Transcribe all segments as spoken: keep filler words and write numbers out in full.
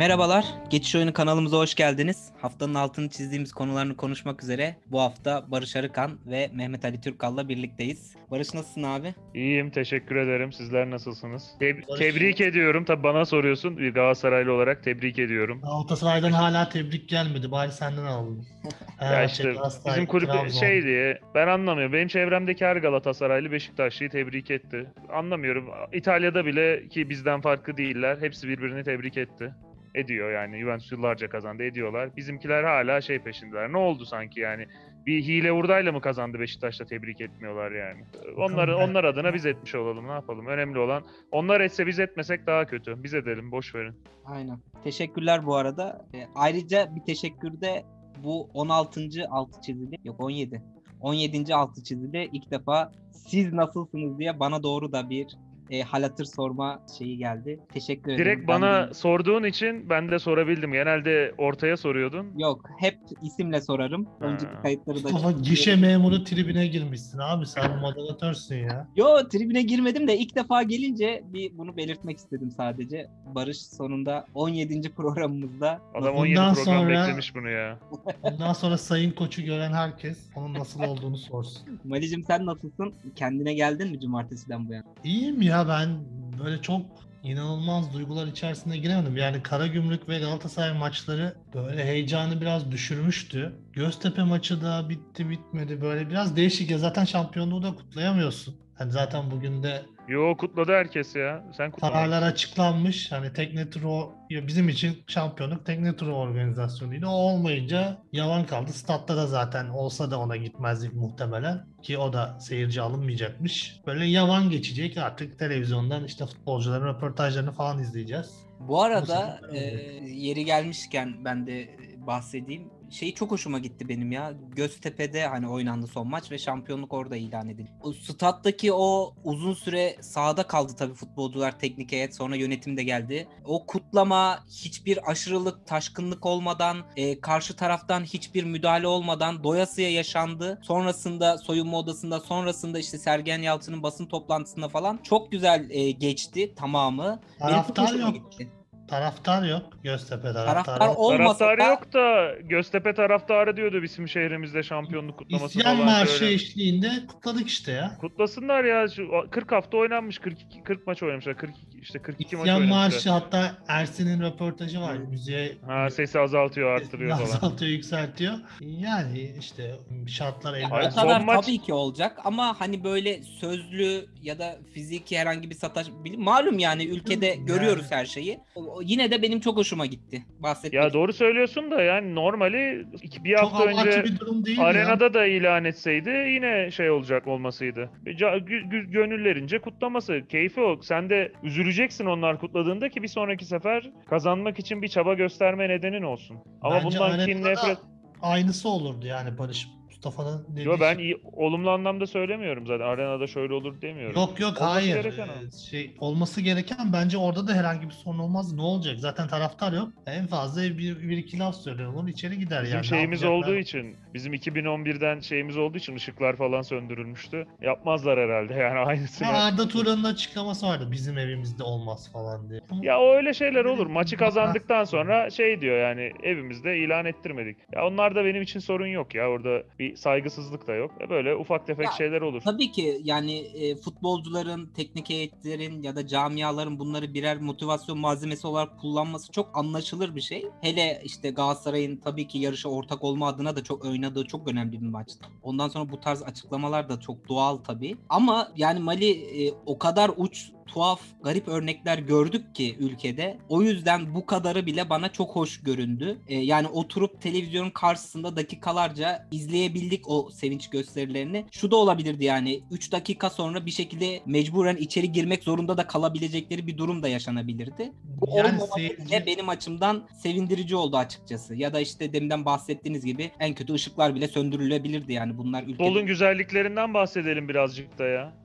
Merhabalar, Geçiş Oyunu kanalımıza hoş geldiniz. Haftanın altını çizdiğimiz konularını konuşmak üzere bu hafta Barış Arıkan ve Mehmet Ali Türkal'la birlikteyiz. Barış nasılsın abi? İyiyim, teşekkür ederim. Sizler nasılsınız? Teb- Barış, tebrik ediyorum. Tabii bana soruyorsun. Bir Galatasaraylı olarak tebrik ediyorum. Galatasaray'dan hala tebrik gelmedi. Bari senden alalım. Ya Fenerbahçe, işte bizim Galatasaray, kulüp Trabzon. şey diye ben anlamıyorum. Benim çevremdeki her Galatasaraylı Beşiktaşlı'yı tebrik etti. Anlamıyorum. İtalya'da bile ki bizden farklı değiller. Hepsi birbirini tebrik etti. Ediyor yani. Juventus yıllarca kazandı, ediyorlar. Bizimkiler hala şey peşindeler. Ne oldu sanki yani? Bir hile hurdayla mı kazandı Beşiktaş'ta tebrik etmiyorlar yani. Onları ben- onlar adına biz etmiş olalım. Ne yapalım? Önemli olan onlar etse biz etmesek daha kötü. Biz edelim, boş verin. Aynen. Teşekkürler bu arada. E, ayrıca bir teşekkür de bu on altıncı altı çizili, yok on yedi. on yedinci altı çizili ilk defa siz nasılsınız diye bana doğru da bir e, hal hatır sorma şeyi geldi. Teşekkür ederim. Direkt Ben bana de- sorduğun için ben de sorabildim. Genelde ortaya soruyordun. Yok, hep isimle sorarım. Önceki Ha. kayıtları da... Mustafa gişe memuru tribine girmişsin abi. Sen moderatörsün ya. Yo, tribüne girmedim de ilk defa gelince bir bunu belirtmek istedim sadece. Barış sonunda on yedinci programımızda Adam on yedi Bundan program sonra- beklemiş bunu ya. Bundan sonra Sayın Koç'u gören herkes onun nasıl olduğunu sorsun. Malicim sen nasılsın? Kendine geldin mi cumartesiden bu yana? İyiyim ya, ben böyle çok inanılmaz duygular içerisinde giremedim. Yani Karagümrük ve Galatasaray maçları böyle heyecanı biraz düşürmüştü. Göztepe maçı da bitti bitmedi, böyle biraz değişik ya, zaten şampiyonluğu da kutlayamıyorsun. Hani zaten bugün de Yo, kutladı herkes ya. Sen kutlamadın. kararlar açıklanmış. Hani tekne turu, ya bizim için şampiyonluk tekne turu organizasyonuydu. O olmayınca yavan kaldı. Statta da zaten olsa da ona gitmezdik muhtemelen. Ki o da seyirci alınmayacakmış. Böyle yavan geçecek, artık televizyondan işte futbolcuların röportajlarını falan izleyeceğiz. Bu arada Bu e, sefer yeri gelmişken ben de bahsedeyim. Şeyi çok hoşuma gitti benim ya. Göztepe'de hani oynandı son maç ve şampiyonluk orada ilan edildi. O stat'taki o uzun süre sahada kaldı tabii futbolcular, teknik heyet, sonra yönetim de geldi. O kutlama hiçbir aşırılık, taşkınlık olmadan, e, karşı taraftan hiçbir müdahale olmadan doyasıya yaşandı. Sonrasında soyunma odasında, sonrasında işte Sergen Yalçın'ın basın toplantısında falan çok güzel e, geçti tamamı. Benim çok Taraftar hoşuma yok. gitti. Taraftar yok. Göztepe taraftarı. Taraftar olmasa Taraftarı da yok da Göztepe taraftarı diyordu bizim şehrimizde şampiyonluk kutlaması İsyan falan marşı şöyle. eşliğinde kutladık işte ya. Kutlasınlar ya. Şu kırk hafta oynanmış. kırk iki kırk maç oynamışlar. kırk iki işte kırk iki maç İsyan oynamışlar. marşı, hatta Ersin'in röportajı var. Hı. Müziğe Ha, sesi azaltıyor, arttırıyor falan. azaltıyor, yükseltiyor. Yani işte şartlar el Hayır, o verdiği- son kadar maç- tabii ki olacak ama hani böyle sözlü ya da fiziki herhangi bir sataş bil- malum yani ülkede Yani. görüyoruz her şeyi. O- o yine de benim çok hoşuma gitti. Bahsetmek Ya doğru söylüyorsun da yani normali iki, bir Çok hafta abartı önce bir durum değil ya. arenada da ilan etseydi yine şey olacak olmasıydı. Ca- gü- gü- gönüllerince kutlaması. Keyfi o. Sen de üzüleceksin onlar kutladığında ki bir sonraki sefer kazanmak için bir çaba gösterme nedenin olsun. Ama Bence bundan kin, arenada nefret... aynısı olurdu yani Barış. Mustafa'nın dediği Yo, ben şey. iyi, olumlu anlamda söylemiyorum zaten. Arenada şöyle olur demiyorum. Yok yok Olması hayır. gereken o. Ee, Şey olması gereken, bence orada da herhangi bir sorun olmaz. Ne olacak? Zaten taraftar yok. En fazla bir, bir iki laf söylüyor. içeri gider Bizim yani. Ne şeyimiz yapacaklar? olduğu için, bizim iki bin on birden şeyimiz olduğu için ışıklar falan söndürülmüştü. Yapmazlar herhalde yani aynısını. Ha, Arda Turan'ın açıklaması vardı. Bizim evimizde olmaz falan diye. Ya o öyle şeyler olur. Benim- Maçı kazandıktan sonra şey diyor yani evimizde ilan ettirmedik. Ya onlar da benim için sorun yok ya. Orada bir saygısızlık da yok. Ya böyle ufak tefek Ya, şeyler olur. tabii ki yani e, futbolcuların, teknik heyetlerin ya da camiaların bunları birer motivasyon malzemesi olarak kullanması çok anlaşılır bir şey. Hele işte Galatasaray'ın tabii ki yarışa ortak olma adına da çok oynadığı çok önemli bir maçtı. Ondan sonra bu tarz açıklamalar da çok doğal tabii. Ama yani Mali e, o kadar uç, tuhaf, garip örnekler gördük ki ülkede. O yüzden bu kadarı bile bana çok hoş göründü. E, yani oturup televizyonun karşısında dakikalarca izleyebildik o sevinç gösterilerini. Şu da olabilirdi yani üç dakika sonra bir şekilde mecburen içeri girmek zorunda da kalabilecekleri bir durum da yaşanabilirdi. Bu Yani olmaması seyirci- bile benim açımdan sevindirici oldu açıkçası. Ya da işte deminden bahsettiğiniz gibi en kötü ışıklar bile söndürülebilirdi yani bunlar ülkede. Futbolun güzelliklerinden bahsedelim birazcık da ya.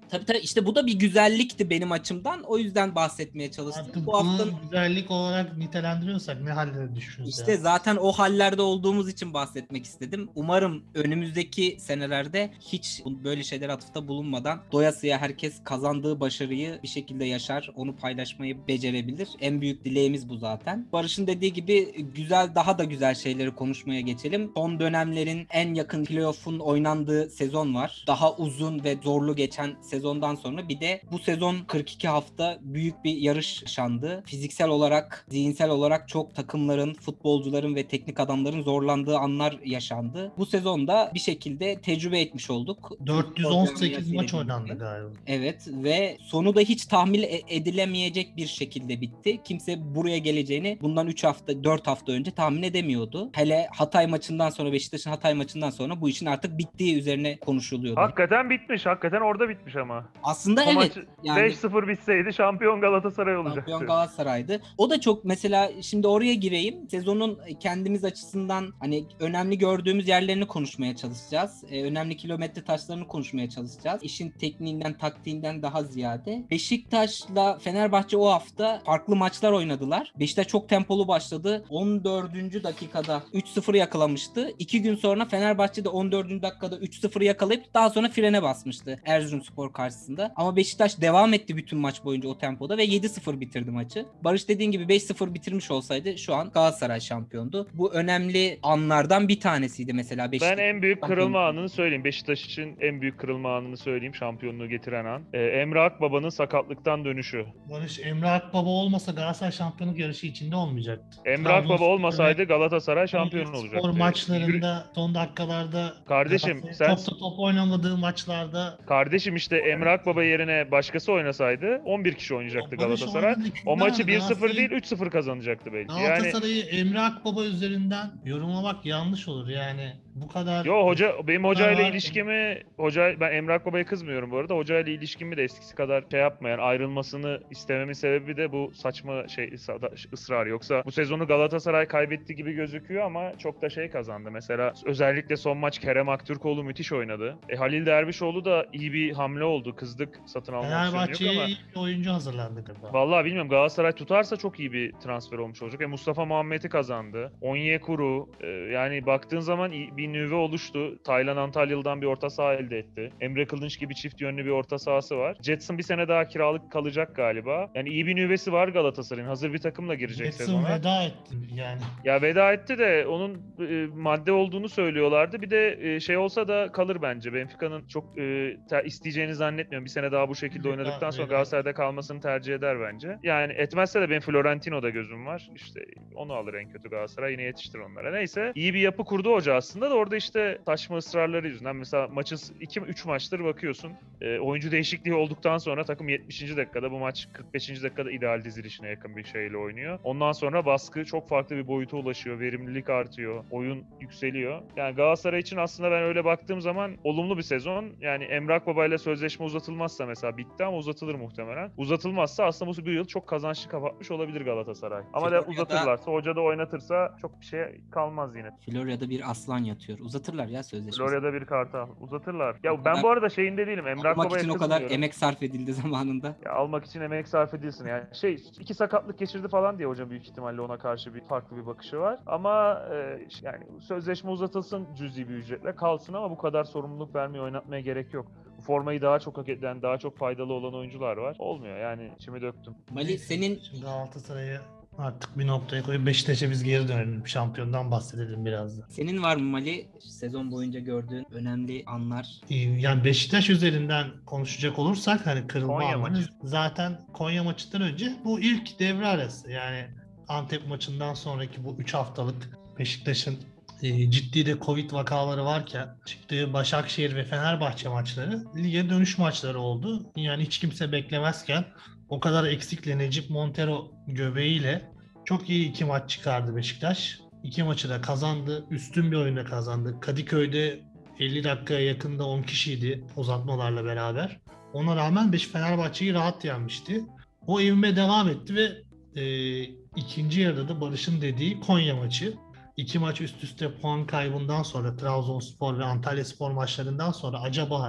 Tabii tabii işte bu da bir güzellikti benim açımdan. O yüzden bahsetmeye çalıştım. Artık Bu bunu haftanın güzellik olarak nitelendiriyorsak ne hallere düşüyoruz İşte ya. zaten o hallerde olduğumuz için bahsetmek istedim. Umarım önümüzdeki senelerde hiç böyle şeyler atıfta bulunmadan doyasıya herkes kazandığı başarıyı bir şekilde yaşar, onu paylaşmayı becerebilir. En büyük dileğimiz bu zaten. Barış'ın dediği gibi güzel, daha da güzel şeyleri konuşmaya geçelim. Son dönemlerin en yakın playoff'un oynandığı sezon var. Daha uzun ve zorlu geçen sezondan sonra bir de bu sezon kırk iki hafta büyük bir yarış yaşandı. Fiziksel olarak, zihinsel olarak çok takımların, futbolcuların ve teknik adamların zorlandığı anlar yaşandı. Bu sezonda bir şekilde tecrübe etmiş olduk. dört yüz on sekiz maç oynandı galiba. Evet ve sonu da hiç tahmin e- edilemeyecek bir şekilde bitti. Kimse buraya geleceğini bundan üç hafta, dört hafta önce tahmin edemiyordu. Hele Hatay maçından sonra, Beşiktaş'ın Hatay maçından sonra bu işin artık bittiği üzerine konuşuluyordu. Hakikaten bitmiş. Hakikaten orada bitmiş ama. Aslında O evet. maç Yani beş sıfır bitseydi şampiyon Galatasaray olacaktı. şampiyon Galatasaray'dı. O da çok, mesela şimdi oraya gireyim. Sezonun kendimiz açısından hani önemli gördüğümüz yerlerini konuşmaya çalışacağız. Ee, önemli kilometre taşlarını konuşmaya çalışacağız. İşin tekniğinden, taktiğinden daha ziyade. Beşiktaş'la Fenerbahçe o hafta farklı maçlar oynadılar. Beşiktaş çok tempolu başladı. on dördüncü dakikada üç sıfır yakalamıştı. İki gün sonra Fenerbahçe de on dördüncü dakikada üç sıfır yakalayıp daha sonra frene basmıştı Erzurumspor karşısında. Ama Beşiktaş devam etti bütün maç boyunca o tempoda ve yedi sıfır bitirdi maçı. Barış dediğin gibi beş sıfır bitirmiş olsaydı şu an Galatasaray şampiyondu. Bu önemli anlardan bir tanesiydi mesela Beşiktaş. Ben en büyük kırılma şampiyonluğu. anını söyleyeyim. Beşiktaş için en büyük kırılma anını söyleyeyim. Şampiyonluğu getiren an. Ee, Emre Akbaba'nın sakatlıktan dönüşü. Barış, Emre Akbaba olmasa Galatasaray şampiyonluk yarışı içinde olmayacaktı. Emre Akbaba olmasaydı Galatasaray şampiyon Spor olacaktı. maçlarında son dakikalarda Kardeşim, Galatasaray sen- çok da top oynamadığı maçlarda Kardeşim işte Emre Akbaba yerine başkası oynasaydı on bir kişi oynayacaktı Barış Galatasaray. oynadı, O kimler maçı oynadı? bir sıfır Galatasaray- değil üç sıfır kazanacaktı belki. Yani Galatasaray'ı Emre Akbaba üzerinden yorumlamak yanlış olur yani. Bu kadar yo hoca benim hocayla var. ilişkimi hoca ben Emre Akbaba'ya kızmıyorum bu arada. Hocayla ilişkimi de eskisi kadar şey yapmayan, ayrılmasını istememin sebebi de bu saçma şey ısrar. Yoksa bu sezonu Galatasaray kaybetti gibi gözüküyor ama çok da şey kazandı. Mesela özellikle son maç Kerem Aktürkoğlu müthiş oynadı. E, Halil Dervişoğlu da iyi bir hamle oldu. Kızdık satın alma opsiyonu yok Fenerbahçe'ye ama iyi bir oyuncu hazırlandı galiba. vallahi bilmiyorum, Galatasaray tutarsa çok iyi bir transfer olmuş olacak. E, Mustafa Muhammed'i kazandı. Onyekuru, e, yani baktığın zaman iyi- bir nüve oluştu. Taylan Antalyalı'dan bir orta saha elde etti. Emre Kılınç gibi çift yönlü bir orta sahası var. Jetson bir sene daha kiralık kalacak galiba. Yani iyi bir nüvesi var Galatasaray'ın. Hazır bir takımla girecek Jetson sezona. veda etti yani. Ya veda etti de onun e, madde olduğunu söylüyorlardı. Bir de e, şey olsa da kalır bence. Benfica'nın çok e, ter- isteyeceğini zannetmiyorum. Bir sene daha bu şekilde Veda- oynadıktan sonra veda Galatasaray'da kalmasını tercih eder bence. Yani etmezse de benim Florentino'da gözüm var. İşte onu alır en kötü Galatasaray. Yine yetiştir onlara. Neyse. İyi bir yapı kurdu hoca aslında da orada işte taşma ısrarları yüzünden. Mesela maçın iki üç maçtır bakıyorsun. E, oyuncu değişikliği olduktan sonra takım yetmişinci dakikada, bu maç kırk beşinci dakikada ideal dizilişine yakın bir şeyle oynuyor. Ondan sonra baskı çok farklı bir boyuta ulaşıyor. Verimlilik artıyor. Oyun yükseliyor. Yani Galatasaray için aslında ben öyle baktığım zaman olumlu bir sezon. Yani Emre Akbaba ile sözleşme uzatılmazsa mesela bitti ama uzatılır muhtemelen. Uzatılmazsa aslında bu bir yıl çok kazançlı kapatmış olabilir Galatasaray. Ama da Florya'da- uzatırlarsa, hoca da oynatırsa çok bir şey kalmaz yine. Florya'da bir aslan yatıyor. Uzatırlar ya sözleşmesi. Florya'da bir kartal. Uzatırlar. Ya O ben kadar- bu arada şeyinde değilim. Emre Almak Akbaba'ya için o kadar kızmıyorum. emek sarf edildi zamanında. Ya almak için emek sarf edilsin yani. Şey, iki sakatlık geçirdi falan diye hocam büyük ihtimalle ona karşı bir farklı bir bakışı var. Ama e, yani sözleşme uzatılsın cüzi bir ücretle, kalsın ama bu kadar sorumluluk vermeye, oynatmaya gerek yok. Bu formayı daha çok hak eden, daha çok faydalı olan oyuncular var. Olmuyor yani, içimi döktüm. Mali senin Şimdi Galatasaray'ı artık bir noktaya koyup Beşiktaş'a biz geri dönelim. Şampiyondan bahsedelim biraz da. senin var mı Mali sezon boyunca gördüğün önemli anlar? Ee, Yani Beşiktaş üzerinden konuşacak olursak hani kırılma Konya anları maçı. zaten Konya maçından önce bu ilk devre arası, yani Antep maçından sonraki bu üç haftalık Beşiktaş'ın e, ciddi de Covid vakaları varken çıktığı Başakşehir ve Fenerbahçe maçları lige dönüş maçları oldu. Yani hiç kimse beklemezken o kadar eksikle Necip Montero göbeğiyle çok iyi iki maç çıkardı Beşiktaş. İki maçı da kazandı. Üstün bir oyunda kazandı. Kadıköy'de elli dakikaya yakında on kişiydi uzatmalarla beraber. Ona rağmen Beş Fenerbahçe'yi rahat yenmişti. O ivme devam etti ve e, ikinci yarıda da Barış'ın dediği Konya maçı. İki maç üst üste puan kaybından sonra Trabzonspor ve Antalyaspor maçlarından sonra acaba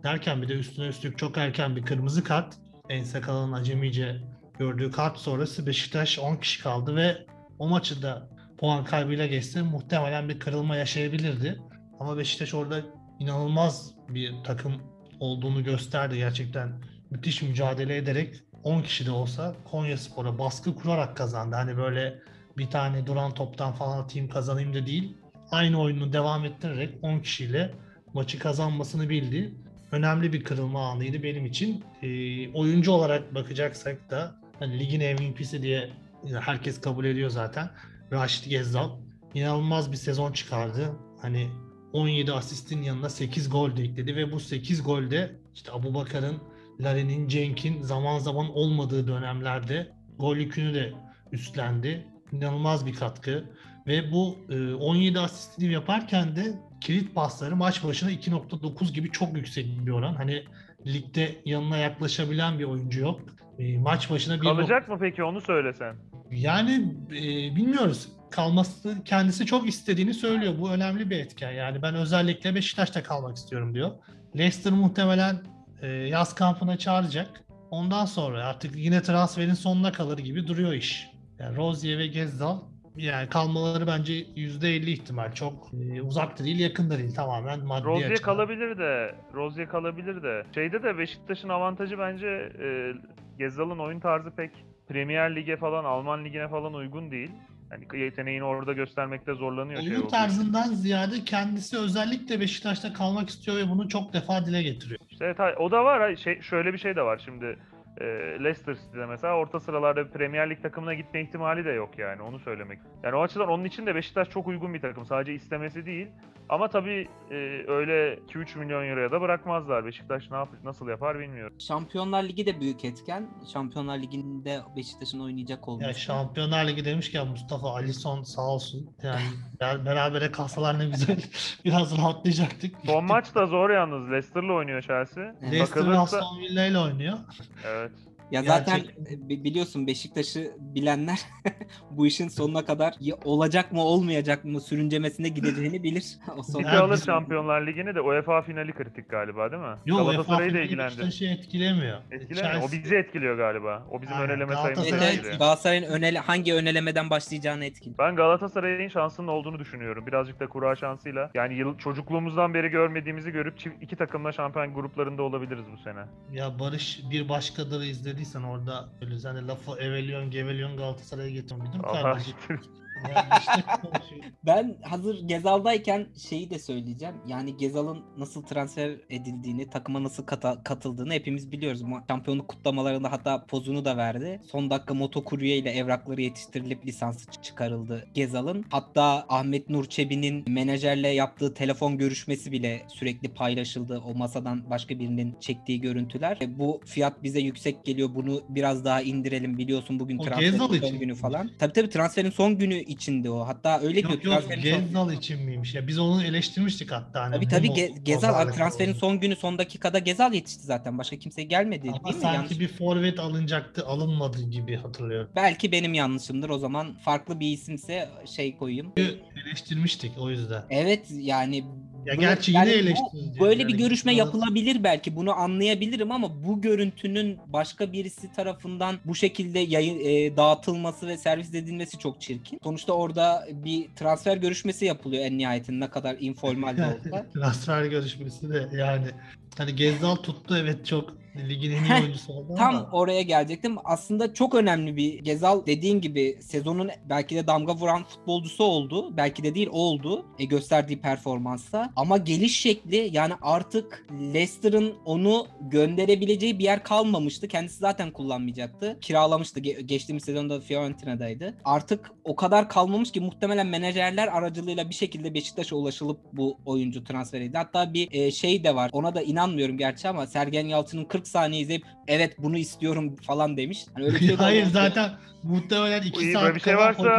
Derken bir de üstüne üstlük çok erken bir kırmızı kart. Ensekala'nın acemice gördüğü kart sonrası Beşiktaş on kişi kaldı ve o maçı da puan kaybıyla geçse muhtemelen bir kırılma yaşayabilirdi. Ama Beşiktaş orada inanılmaz bir takım olduğunu gösterdi. Gerçekten müthiş mücadele ederek on kişi de olsa Konyaspor'a baskı kurarak kazandı. Hani böyle bir tane duran toptan falan atayım kazanayım da değil. Aynı oyunu devam ettirerek on kişiyle maçı kazanmasını bildi. Önemli bir kırılma anıydı benim için. E, oyuncu olarak bakacaksak da hani ligin M V P'si diye herkes kabul ediyor zaten. Raşit Gezzal inanılmaz bir sezon çıkardı. Hani on yedi asistin yanına sekiz gol de ekledi ve bu sekiz golde işte Abubakar'ın, Larin'in, Cenk'in zaman zaman olmadığı dönemlerde gol yükünü de üstlendi. İnanılmaz bir katkı ve bu e, on yedi asistini yaparken de kilit pasları maç başına iki nokta dokuz gibi çok yüksek bir oran. Hani ligde yanına yaklaşabilen bir oyuncu yok. E, maç başına bir Kalacak mı peki, onu söylesen? Yani e, bilmiyoruz. Kalması kendisi çok istediğini söylüyor. Bu önemli bir etken. Yani ben özellikle Beşiktaş'ta kalmak istiyorum diyor. Leicester muhtemelen e, yaz kampına çağıracak. Ondan sonra artık yine transferin sonuna kalır gibi duruyor iş. Yani Rozier ve Gezzal yani kalmaları bence yüzde elli ihtimal. Çok e, uzak da değil, yakın da değil. Tamamen maddi Rozier açıdan. kalabilir de, Rozier kalabilir de. Şeyde de Beşiktaş'ın avantajı bence e, Gezzal'ın oyun tarzı pek Premier Lig'e falan, Alman Ligi'ne falan uygun değil. Yani yeteneğini orada göstermekte zorlanıyor şey Oyun olduğu için. tarzından ziyade kendisi özellikle Beşiktaş'ta kalmak istiyor ve bunu çok defa dile getiriyor. İşte evet, hay- o da var. hay- Şey, şöyle bir şey de var şimdi. e, Leicester City'de mesela orta sıralarda bir Premier Lig takımına gitme ihtimali de yok yani, onu söylemek. Yani o açıdan onun için de Beşiktaş çok uygun bir takım. Sadece istemesi değil. Ama tabii e, öyle iki üç milyon euroya da bırakmazlar. Beşiktaş ne yap nasıl yapar bilmiyorum. Şampiyonlar Ligi de büyük etken. Şampiyonlar Ligi'nde Beşiktaş'ın oynayacak olması. Ya Şampiyonlar Ligi demişken Mustafa Alisson sağ olsun. Yani ber- berabere kalsalar ne güzel. Biraz rahatlayacaktık. Son maç da zor yalnız. Leicester'la oynuyor Chelsea. Evet. Leicester ve Bakılırsa- Aston Villa ile oynuyor. Evet. Ya zaten Gerçekten. bi- biliyorsun Beşiktaş'ı bilenler bu işin sonuna kadar ya olacak mı olmayacak mı sürüncemesine gideceğini bilir. O son City Ya alır biz- Şampiyonlar Ligi'ni de, UEFA finali kritik galiba değil mi? Yok UEFA Galatasaray'ı da finali ilgilendirir. Beşiktaş'ı etkilemiyor. Etkilemiyor. O Chelsea- bizi etkiliyor galiba. O bizim Aynen, öneleme Evet, sayımızı Galatasaray- etkiliyor. evet, Galatasaray'ın önele hangi önelemeden başlayacağını etkiliyor. Ben Galatasaray'ın şansının olduğunu düşünüyorum. Birazcık da kura şansıyla. Yani yıl, çocukluğumuzdan beri görmediğimizi görüp çift, iki takımla şampiyon gruplarında olabiliriz bu sene. Ya Barış bir başkadır izlediysen orada böyle hani lafı eveliyon geveliyon Galatasaray'a getirmedim Allah kardeşim. aşkına. Ya işte konuşuyor. Ben hazır Gezal'dayken şeyi de söyleyeceğim. Yani Gezal'ın nasıl transfer edildiğini, takıma nasıl kata- katıldığını hepimiz biliyoruz. Ma- Şampiyonluk kutlamalarında hatta pozunu da verdi. Son dakika motokurye ile evrakları yetiştirilip lisansı ç- çıkarıldı Gezal'ın. Hatta Ahmet Nur Çebi'nin menajerle yaptığı telefon görüşmesi bile sürekli paylaşıldı. O masadan başka birinin çektiği görüntüler. E, Bu fiyat bize yüksek geliyor. Bunu biraz daha indirelim. Biliyorsun bugün O transferin Gezal son için günü mi? falan. Tabii tabii transferin son günü içindi o. Hatta öyle diyor. Yok yok transferin son- Gezdal için miymiş ya? Biz onu eleştirmiştik hatta. Hani Tabii bu tabii mu Ge- Gezal pazarlık transferin oldu? son günü son dakikada Gezal yetişti zaten. Başka kimse gelmedi Ama değil mi? sanki Yanlış. bir forvet alınacaktı, alınmadı gibi hatırlıyorum. Belki benim yanlışımdır. O zaman farklı bir isimse şey koyayım. Eleştirmiştik o yüzden. Evet yani Ya bu- gerçi yine bu- eleştireceğiz böyle yani. bir görüşme Gezal'ın- yapılabilir belki. Bunu anlayabilirim ama bu görüntünün başka birisi tarafından bu şekilde yayın e, dağıtılması ve servis edilmesi çok çirkin. Sonuçta orada bir transfer görüşmesi yapılıyor en nihayetinde, ne kadar informal de olsa. Transfer görüşmesi de yani hani Gezdal tuttu, evet, çok ligin en iyi Heh, oyuncusu oldu Tam ama oraya gelecektim. Aslında çok önemli bir Gezal, dediğin gibi sezonun belki de damga vuran futbolcusu oldu. Belki de değil, oldu. E, gösterdiği performansla. Ama geliş şekli, yani artık Leicester'ın onu gönderebileceği bir yer kalmamıştı. Kendisi zaten kullanmayacaktı. Kiralamıştı. Ge- geçtiğimiz sezonda Fiorentina'daydı. Artık o kadar kalmamış ki muhtemelen menajerler aracılığıyla bir şekilde Beşiktaş'a ulaşılıp bu oyuncu transfer edildi. Hatta bir e, şey de var. Ona da inanmıyorum gerçi ama Sergen Yalçın'ın kırk saniye izleyip evet bunu istiyorum falan demiş. Hani öyle bir şey de hayır olmadı. zaten muhtemelen iki İyi, saat böyle bir şey kala varsa hoca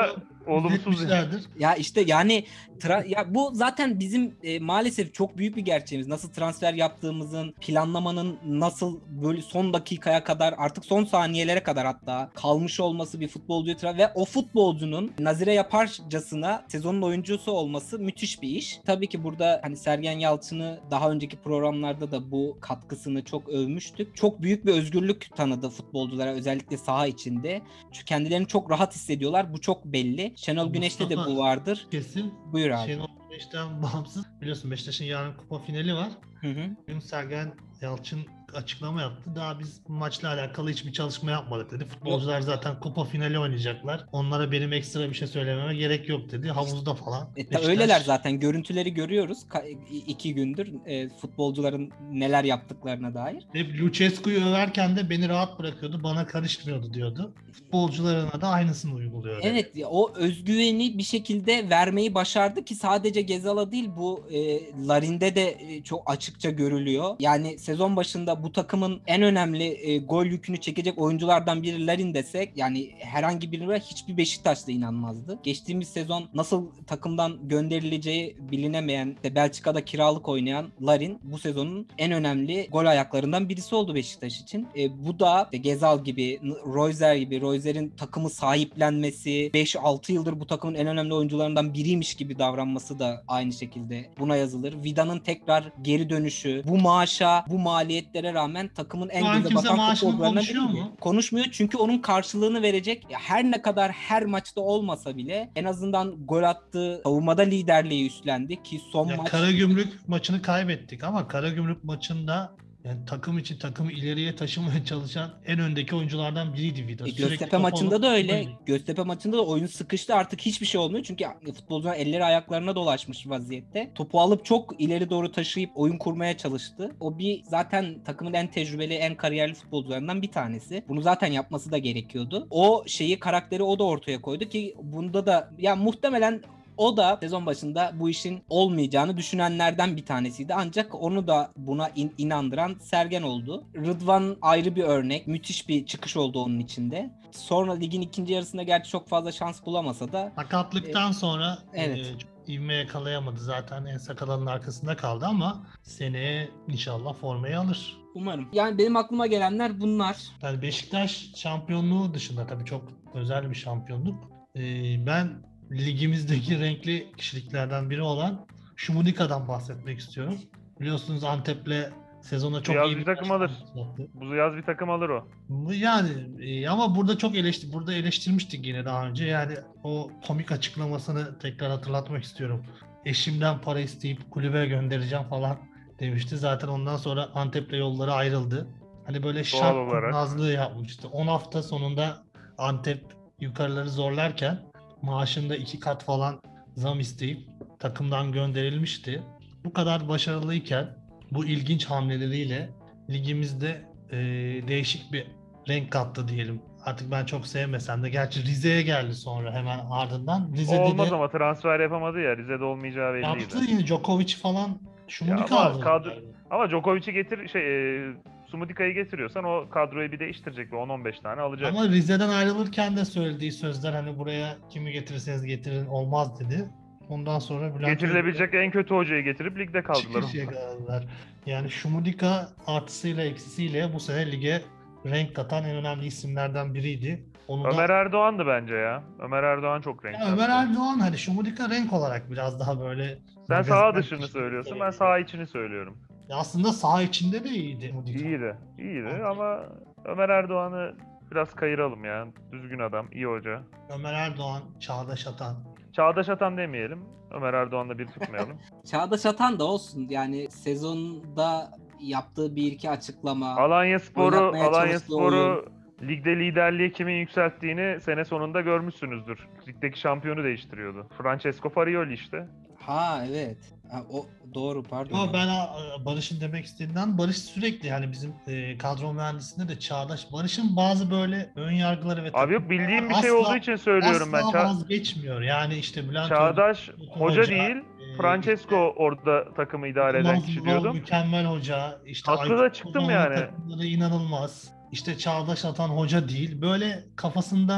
olumsuz. Etmişlerdir. Ya işte yani tra- ya bu zaten bizim e, maalesef çok büyük bir gerçeğimiz. Nasıl transfer yaptığımızın, planlamanın nasıl böyle son dakikaya kadar, artık son saniyelere kadar hatta kalmış olması bir futbolcuyu tra- ve o futbolcunun nazire yaparcasına sezonun oyuncusu olması müthiş bir iş. Tabii ki burada hani Sergen Yalçın'ı daha önceki programlarda da bu katkısını çok övmüştük. Çok büyük bir özgürlük tanıdı futbolculara, özellikle saha içinde. Çünkü kendilerini çok rahat hissediyorlar. Bu çok belli. Şenol Güneş'te de bu vardır. Kesin. Buyur abi. Şenol Güneş'ten bağımsız. Biliyorsun Beşiktaş'ın yarın kupa finali var. Hı hı. Bugün Sergen Yalçın açıklama yaptı. Daha biz maçla alakalı hiçbir çalışma yapmadık dedi. Futbolcular zaten kupa finali oynayacaklar. Onlara benim ekstra bir şey söylememe gerek yok dedi. Havuzda falan. E, ta- Beşiktaş- öyleler zaten. Görüntüleri görüyoruz. Ka- i- iki gündür e, futbolcuların neler yaptıklarına dair. Hep Lucescu'yu överken de beni rahat bırakıyordu. Bana karışmıyordu diyordu. Futbolcularına da aynısını uyguluyor. dedi. Evet, ya o özgüveni bir şekilde vermeyi başardı ki sadece Gezal'a değil, bu e, Larin'de de e, çok açıkça görülüyor. Yani sezon başında bu takımın en önemli e, gol yükünü çekecek oyunculardan biri Larin desek, yani herhangi birine hiçbir Beşiktaşlı inanmazdı. Geçtiğimiz sezon nasıl takımdan gönderileceği bilinemeyen, de Belçika'da kiralık oynayan Larin bu sezonun en önemli gol ayaklarından birisi oldu Beşiktaş için. E, bu da işte Gezal gibi, Royzer gibi, Royzer'in takımı sahiplenmesi, beş altı yıldır bu takımın en önemli oyuncularından biriymiş gibi davranması da aynı şekilde buna yazılır. Vida'nın tekrar geri dönüşü, bu maaşa, bu maliyetlere rağmen takımın en Şu an göze kimse batan maaşını futbolcularından konuşuyor biriydi. mu? Konuşmuyor çünkü onun karşılığını verecek, ya her ne kadar her maçta olmasa bile en azından gol attığı savunmada liderliği üstlendi ki son Ya maç Karagümrük maçını kaybettik ama Karagümrük maçında yani takım için takımı ileriye taşımaya çalışan en öndeki oyunculardan biriydi Vida. E, Sürekli Göztepe topu maçında alıp da öyle. oynuyor. Göztepe maçında da oyun sıkıştı, artık hiçbir şey olmuyor. Çünkü futbolcular elleri ayaklarına dolaşmış vaziyette. Topu alıp çok ileri doğru taşıyıp oyun kurmaya çalıştı. O bir zaten takımın en tecrübeli, en kariyerli futbolcularından bir tanesi. Bunu zaten yapması da gerekiyordu. O şeyi, karakteri o da ortaya koydu ki bunda da ya muhtemelen o da sezon başında bu işin olmayacağını düşünenlerden bir tanesiydi. Ancak onu da buna in- inandıran Sergen oldu. Rıdvan ayrı bir örnek. Müthiş bir çıkış oldu onun içinde. Sonra ligin ikinci yarısında gerçi çok fazla şans bulamasa da Sakatlıktan sonra evet. e, ivme yakalayamadı. Zaten en sakalanın arkasında kaldı ama seneye inşallah formayı alır. umarım. Yani benim aklıma gelenler bunlar. Yani Beşiktaş şampiyonluğu dışında tabii çok özel bir şampiyonluk. E, ben ligimizdeki renkli kişiliklerden biri olan Şumudika'dan bahsetmek istiyorum. Biliyorsunuz Antep'le sezona çok yaz iyi bir takım alır. başlattı. Bu yaz bir takım alır o. Bu Yani e, ama burada çok eleştir burada eleştirmiştik yine daha önce. Yani o komik açıklamasını tekrar hatırlatmak istiyorum. Eşimden para isteyip kulübe göndereceğim falan demişti. Zaten ondan sonra Antep'le yolları ayrıldı. Hani böyle şart olarak. kurnazlığı yapmıştı. on hafta sonunda Antep yukarıları zorlarken maaşında iki kat falan zam isteyip takımdan gönderilmişti. Bu kadar başarılıyken bu ilginç hamleleriyle ligimizde e, değişik bir renk kattı diyelim. Artık ben çok sevmesem de. Gerçi Rize'ye geldi sonra hemen ardından. O Rize'de olmaz de ama transfer yapamadı ya. Rize'de olmayacağı yaptı belliydi. yine Djokovic falan. Şumudika ama aldı. kadro- Ama Djokovic'i getir şey e, Sumudika'yı getiriyorsan o kadroyu bir değiştirecek ve on on beş tane alacak. Ama Rize'den ayrılırken de söylediği sözler hani buraya kimi getirirseniz getirin olmaz dedi. Ondan sonra Bülent Getirilebilecek en kötü hocayı getirip ligde kaldılar. çıkışa kaldılar. Yani Şumudika artısıyla eksisiyle bu sene lige renk katan en önemli isimlerden biriydi. Onu Ömer da Erdoğan'dı bence ya. Ömer Erdoğan çok renk Ya Ömer kattı. Erdoğan hani Şumudika renk olarak biraz daha böyle Sen magazin saha renk dışını kişilik söylüyorsun, ben söyledi. saha içini söylüyorum. Ya aslında saha içinde de iyiydi Şumudika. İyiydi, iyiydi Anladım. ama Ömer Erdoğan'ı biraz kayıralım ya. Düzgün adam, iyi hoca. Ömer Erdoğan, Çağdaş Atan. Çağdaş Atan demeyelim. Ömer Erdoğan'la bir tutmayalım. Çağdaş Atan da olsun. Yani sezonda yaptığı bir iki açıklama, Alanya Sporu, oynatmaya Alanya çalıştığı Sporu ligde liderliği kimin yükselttiğini sene sonunda görmüşsünüzdür. Ligdeki şampiyonu değiştiriyordu. Francesco Farioli işte. Ha evet. Ha, o doğru, pardon. Ama ben a, Barış'ın demek istediğinden Barış sürekli hani bizim e, kadro mühendisinde de Çağdaş. Barış'ın bazı böyle ön yargıları ve Abi yok, takımı bildiğim bir şey asla- olduğu için söylüyorum ben. asla Ça- vazgeçmiyor. Yani işte Bülent Çağdaş Hoca, hoca hoca, değil, e, Francesco orada takımı idare eden İnanılmaz kişi Vural diyordum. mükemmel hoca. İşte Haklı Aykut da çıktım Kocaman'ın yani. takımları inanılmaz. İşte Çağdaş Atan hoca değil. Böyle kafasında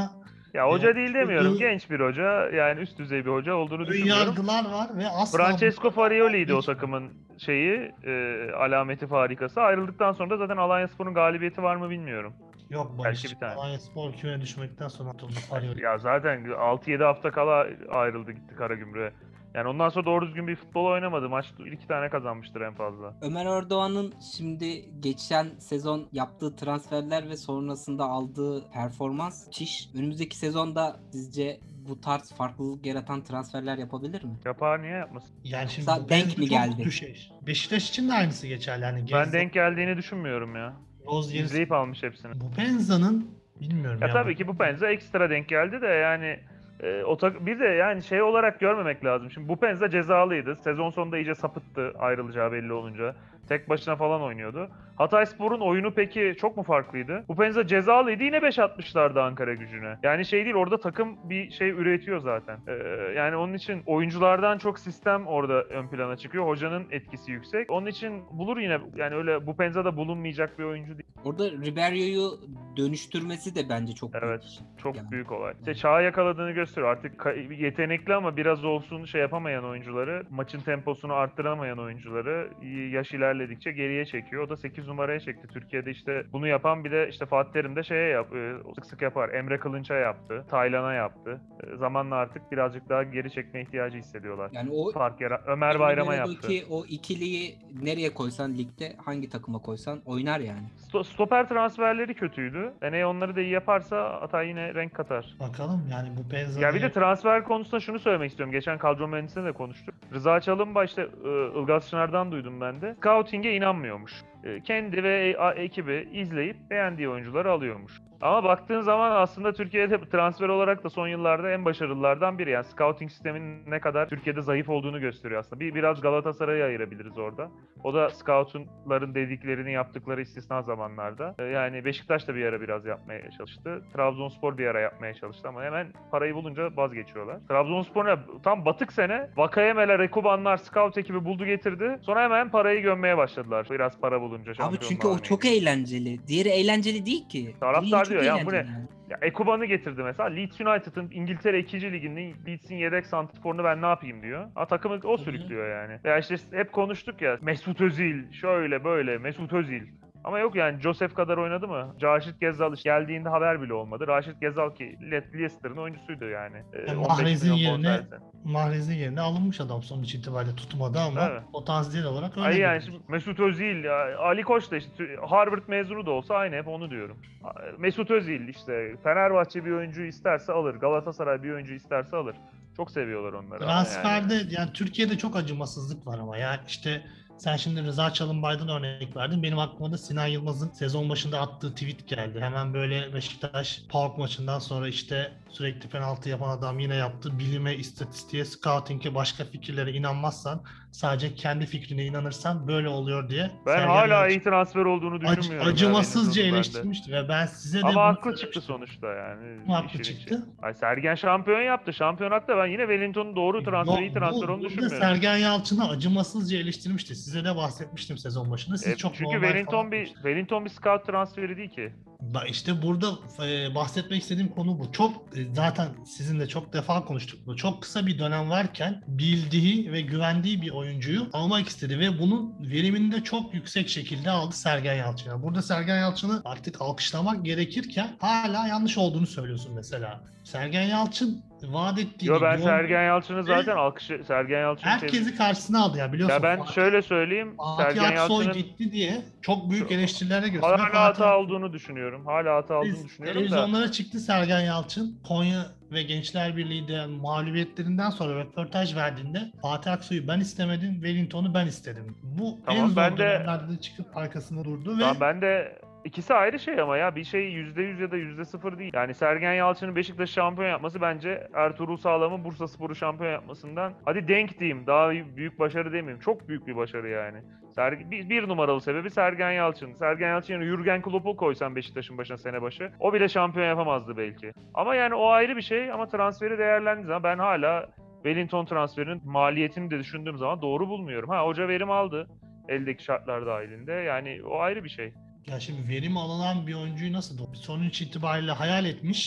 Ya hoca Ve değil demiyorum. kurduğu Genç bir hoca. Yani üst düzey bir hoca olduğunu ön düşünmüyorum. yargılar var ve asla Francesco bunlardan Farioli'ydi o vazgeçmiyor. takımın şeyi, e, alameti farikası. Ayrıldıktan sonra da zaten Alanyaspor'un galibiyeti var mı bilmiyorum. Yok Belki Barış. bir tane. Alanyaspor küme düşmekten sonra atıldı Farioli. Ya zaten altı yedi hafta kala ayrıldı gitti Karagümrük'e. Yani ondan sonra doğru düzgün bir futbol oynamadı. Maç iki tane kazanmıştır en fazla. Ömer Erdoğan'ın şimdi geçen sezon yaptığı transferler ve sonrasında aldığı performans müthiş. Önümüzdeki sezonda sizce bu tarz farklılık yaratan transferler yapabilir mi? Yapar, niye yapmasın? Yani şimdi Yoksa bu denk Benzo mi çok geldi? düşeş. Beşiktaş için de aynısı geçerli. Yani Ben Gezze, denk geldiğini düşünmüyorum ya. Roz yerisi. İzleyip almış hepsini. Bu Benza'nın bilmiyorum Ya ya. tabii ki bu Penza ekstra denk geldi de yani e, o tak- bir de yani şey olarak görmemek lazım. Şimdi bu Penza cezalıydı. Sezon sonunda iyice sapıttı ayrılacağı belli olunca. Tek başına falan oynuyordu. Hatayspor'un oyunu peki çok mu farklıydı? Bu Penza cezalıydı, yine beş atmışlardı Ankara Gücü'ne. Yani şey değil, orada takım bir şey üretiyor zaten. Ee, yani onun için oyunculardan çok sistem orada ön plana çıkıyor. Hocanın etkisi yüksek. Onun için bulur yine, yani öyle bu Penza'da bulunmayacak bir oyuncu değil. Orada Ribeiro'yu dönüştürmesi de bence çok büyük Evet, iş. çok Yani. büyük olay. İşte çağı yakaladığını gösteriyor. Artık ka- yetenekli ama biraz olsun şey yapamayan oyuncuları, maçın temposunu arttıramayan oyuncuları yaş ilerledikçe geriye çekiyor. O da sekiz numaraya çekti. Türkiye'de işte bunu yapan bir de işte Fatih Terim de şeye yap, e, sık sık yapar. Emre Kılınç'a yaptı, Taylan'a yaptı. E, Zamanla artık birazcık daha geri çekme ihtiyacı hissediyorlar. Yani o Fark yara Ömer Bayram'a yaptı. Ribeiro'daki o ikiliyi nereye koysan ligde, hangi takıma koysan oynar yani. Sto- Stoper transferleri kötüydü. Yani onları da iyi yaparsa Hatay yine renk katar. Bakalım yani bu Benza'nın Ya bir de transfer konusunda şunu söylemek istiyorum. Geçen kadro mühendisine de konuştuk. Rıza Çalınbay işte e, Ilgaz Çınar'dan duydum ben de. Scouting'e inanmıyormuş. E, Kendi ve e- a- ekibi izleyip beğendiği oyuncuları alıyormuş. Ama baktığın zaman aslında Türkiye'de transfer olarak da son yıllarda en başarılılardan biri. Yani scouting sisteminin ne kadar Türkiye'de zayıf olduğunu gösteriyor aslında. Bir biraz Galatasaray'ı ayırabiliriz orada. O da scoutların dediklerini yaptıkları istisna zamanlarda. E, Yani Beşiktaş da bir ara biraz yapmaya çalıştı. Trabzonspor bir ara yapmaya çalıştı ama hemen parayı bulunca vazgeçiyorlar. Trabzonspor'a tam batık sene Vakayemeler, Ekubanlar, scout ekibi buldu getirdi. Sonra hemen parayı gömmeye başladılar. Biraz para bulunca Abi şampiyonluğa çünkü o çok oynayınca. eğlenceli. Diğeri eğlenceli değil ki. Taraftar Diğeri çok diyor ya bu ne? eğlenceli yani. Ya Ekuban'ı getirdi mesela. Leeds United'ın İngiltere ikinci liginin Leeds'in yedek santrforunu ben ne yapayım diyor. Ha, takımı o sürüklüyor yani. Ya işte hep konuştuk ya, Mesut Özil şöyle böyle, Mesut Özil. Ama yok yani, Joseph kadar oynadı mı? Raşit Gezzal işte geldiğinde haber bile olmadı. Raşit Gezzal ki Le- Leicester'ın oyuncusuydu yani. Ee, Yani on beş Mahrez'in milyon yerine bonservisi. Mahrez'in yerine alınmış adam sonuç itibariyle tutmadı ama Evet. potansiyel olarak öyle Ay yani görünüyor. şimdi Mesut Özil, ya Ali Koç da işte Harvard mezunu da olsa aynı, hep onu diyorum. Mesut Özil işte Fenerbahçe bir oyuncu isterse alır, Galatasaray bir oyuncu isterse alır. Çok seviyorlar onları ama yani. Transferde yani Türkiye'de çok acımasızlık var ama yani işte sen şimdi Rıza Çalınbay'dan örnek verdin. Benim aklıma da Sinan Yılmaz'ın sezon başında attığı tweet geldi. Hemen böyle Beşiktaş PAOK maçından sonra işte sürekli penaltı yapan adam yine yaptı. Bilime, istatistiğe, scouting'e, başka fikirlere inanmazsan, sadece kendi fikrine inanırsan böyle oluyor diye. Ben Sergen hala Yalçın iyi transfer olduğunu ac- düşünmüyorum. ya acımasızca Wellington'un bende. eleştirmişti ve ben size de Ama bunu haklı çıktı söylemiştim. sonuçta yani. Haklı işin çıktı. içi. Ay Sergen şampiyon yaptı. Şampiyonakta ben yine Wellington'un doğru transferi, iyi Yok, transfer bu, olduğunu burada düşünmüyorum. Sergen Yalçın'ı acımasızca eleştirmişti. Size de bahsetmiştim sezon başında. Siz E, çok çünkü normal Wellington falan bir demiştiniz. Wellington bir scout transferi değil ki. Ba- İşte burada e, bahsetmek istediğim konu bu. Çok e, zaten sizinle çok defa konuştuk bunu. Çok kısa bir dönem varken bildiği ve güvendiği bir oyuncuyu almak istedi ve bunun verimini de çok yüksek şekilde aldı Sergen Yalçın. Yani burada Sergen Yalçın'ı artık alkışlamak gerekirken hala yanlış olduğunu söylüyorsun mesela. Sergen Yalçın vaat ettiğini Yo, ben gördü. Sergen Yalçın'ı zaten Ve alkışı Sergen Yalçın'ı tebrik. herkesi karşısına aldı ya biliyorsun. Ya ben Fatih, şöyle söyleyeyim. Fatih Sergen Aksoy Yalçın'ın gitti diye çok büyük eleştirilere gösteriyor. hala Fatih hata olduğunu düşünüyorum. Hala hata olduğunu Biz düşünüyorum da. televizyonlara çıktı Sergen Yalçın. Konya ve Gençler Birliği'de mağlubiyetlerinden sonra röportaj verdiğinde Fatih Aksoy'u ben istemedim, Wellington'u ben istedim. Bu Tamam, en zor ben de- dönemlerde de çıkıp arkasında durdu ve Tamam, ben de ikisi ayrı şey ama ya bir şey yüzde yüz ya da yüzde sıfır değil. Yani Sergen Yalçın'ın Beşiktaş şampiyon yapması bence Ertuğrul Sağlam'ın Bursaspor'u şampiyon yapmasından, hadi denk diyeyim, daha büyük başarı demeyeyim. Çok büyük bir başarı yani. Sergen, bir, bir numaralı sebebi Sergen Yalçın. Sergen Yalçın yerine Jürgen Klopp'u koysan Beşiktaş'ın başına sene başı, o bile şampiyon yapamazdı belki. Ama yani o ayrı bir şey, ama transferi değerlendiği zaman ben hala Wellington transferinin maliyetini de düşündüğüm zaman doğru bulmuyorum. Ha, hoca verim aldı eldeki şartlar dahilinde, yani o ayrı bir şey. ya şimdi verim alınan bir oyuncuyu nasıl doğru? Sonuç itibariyle hayal etmiş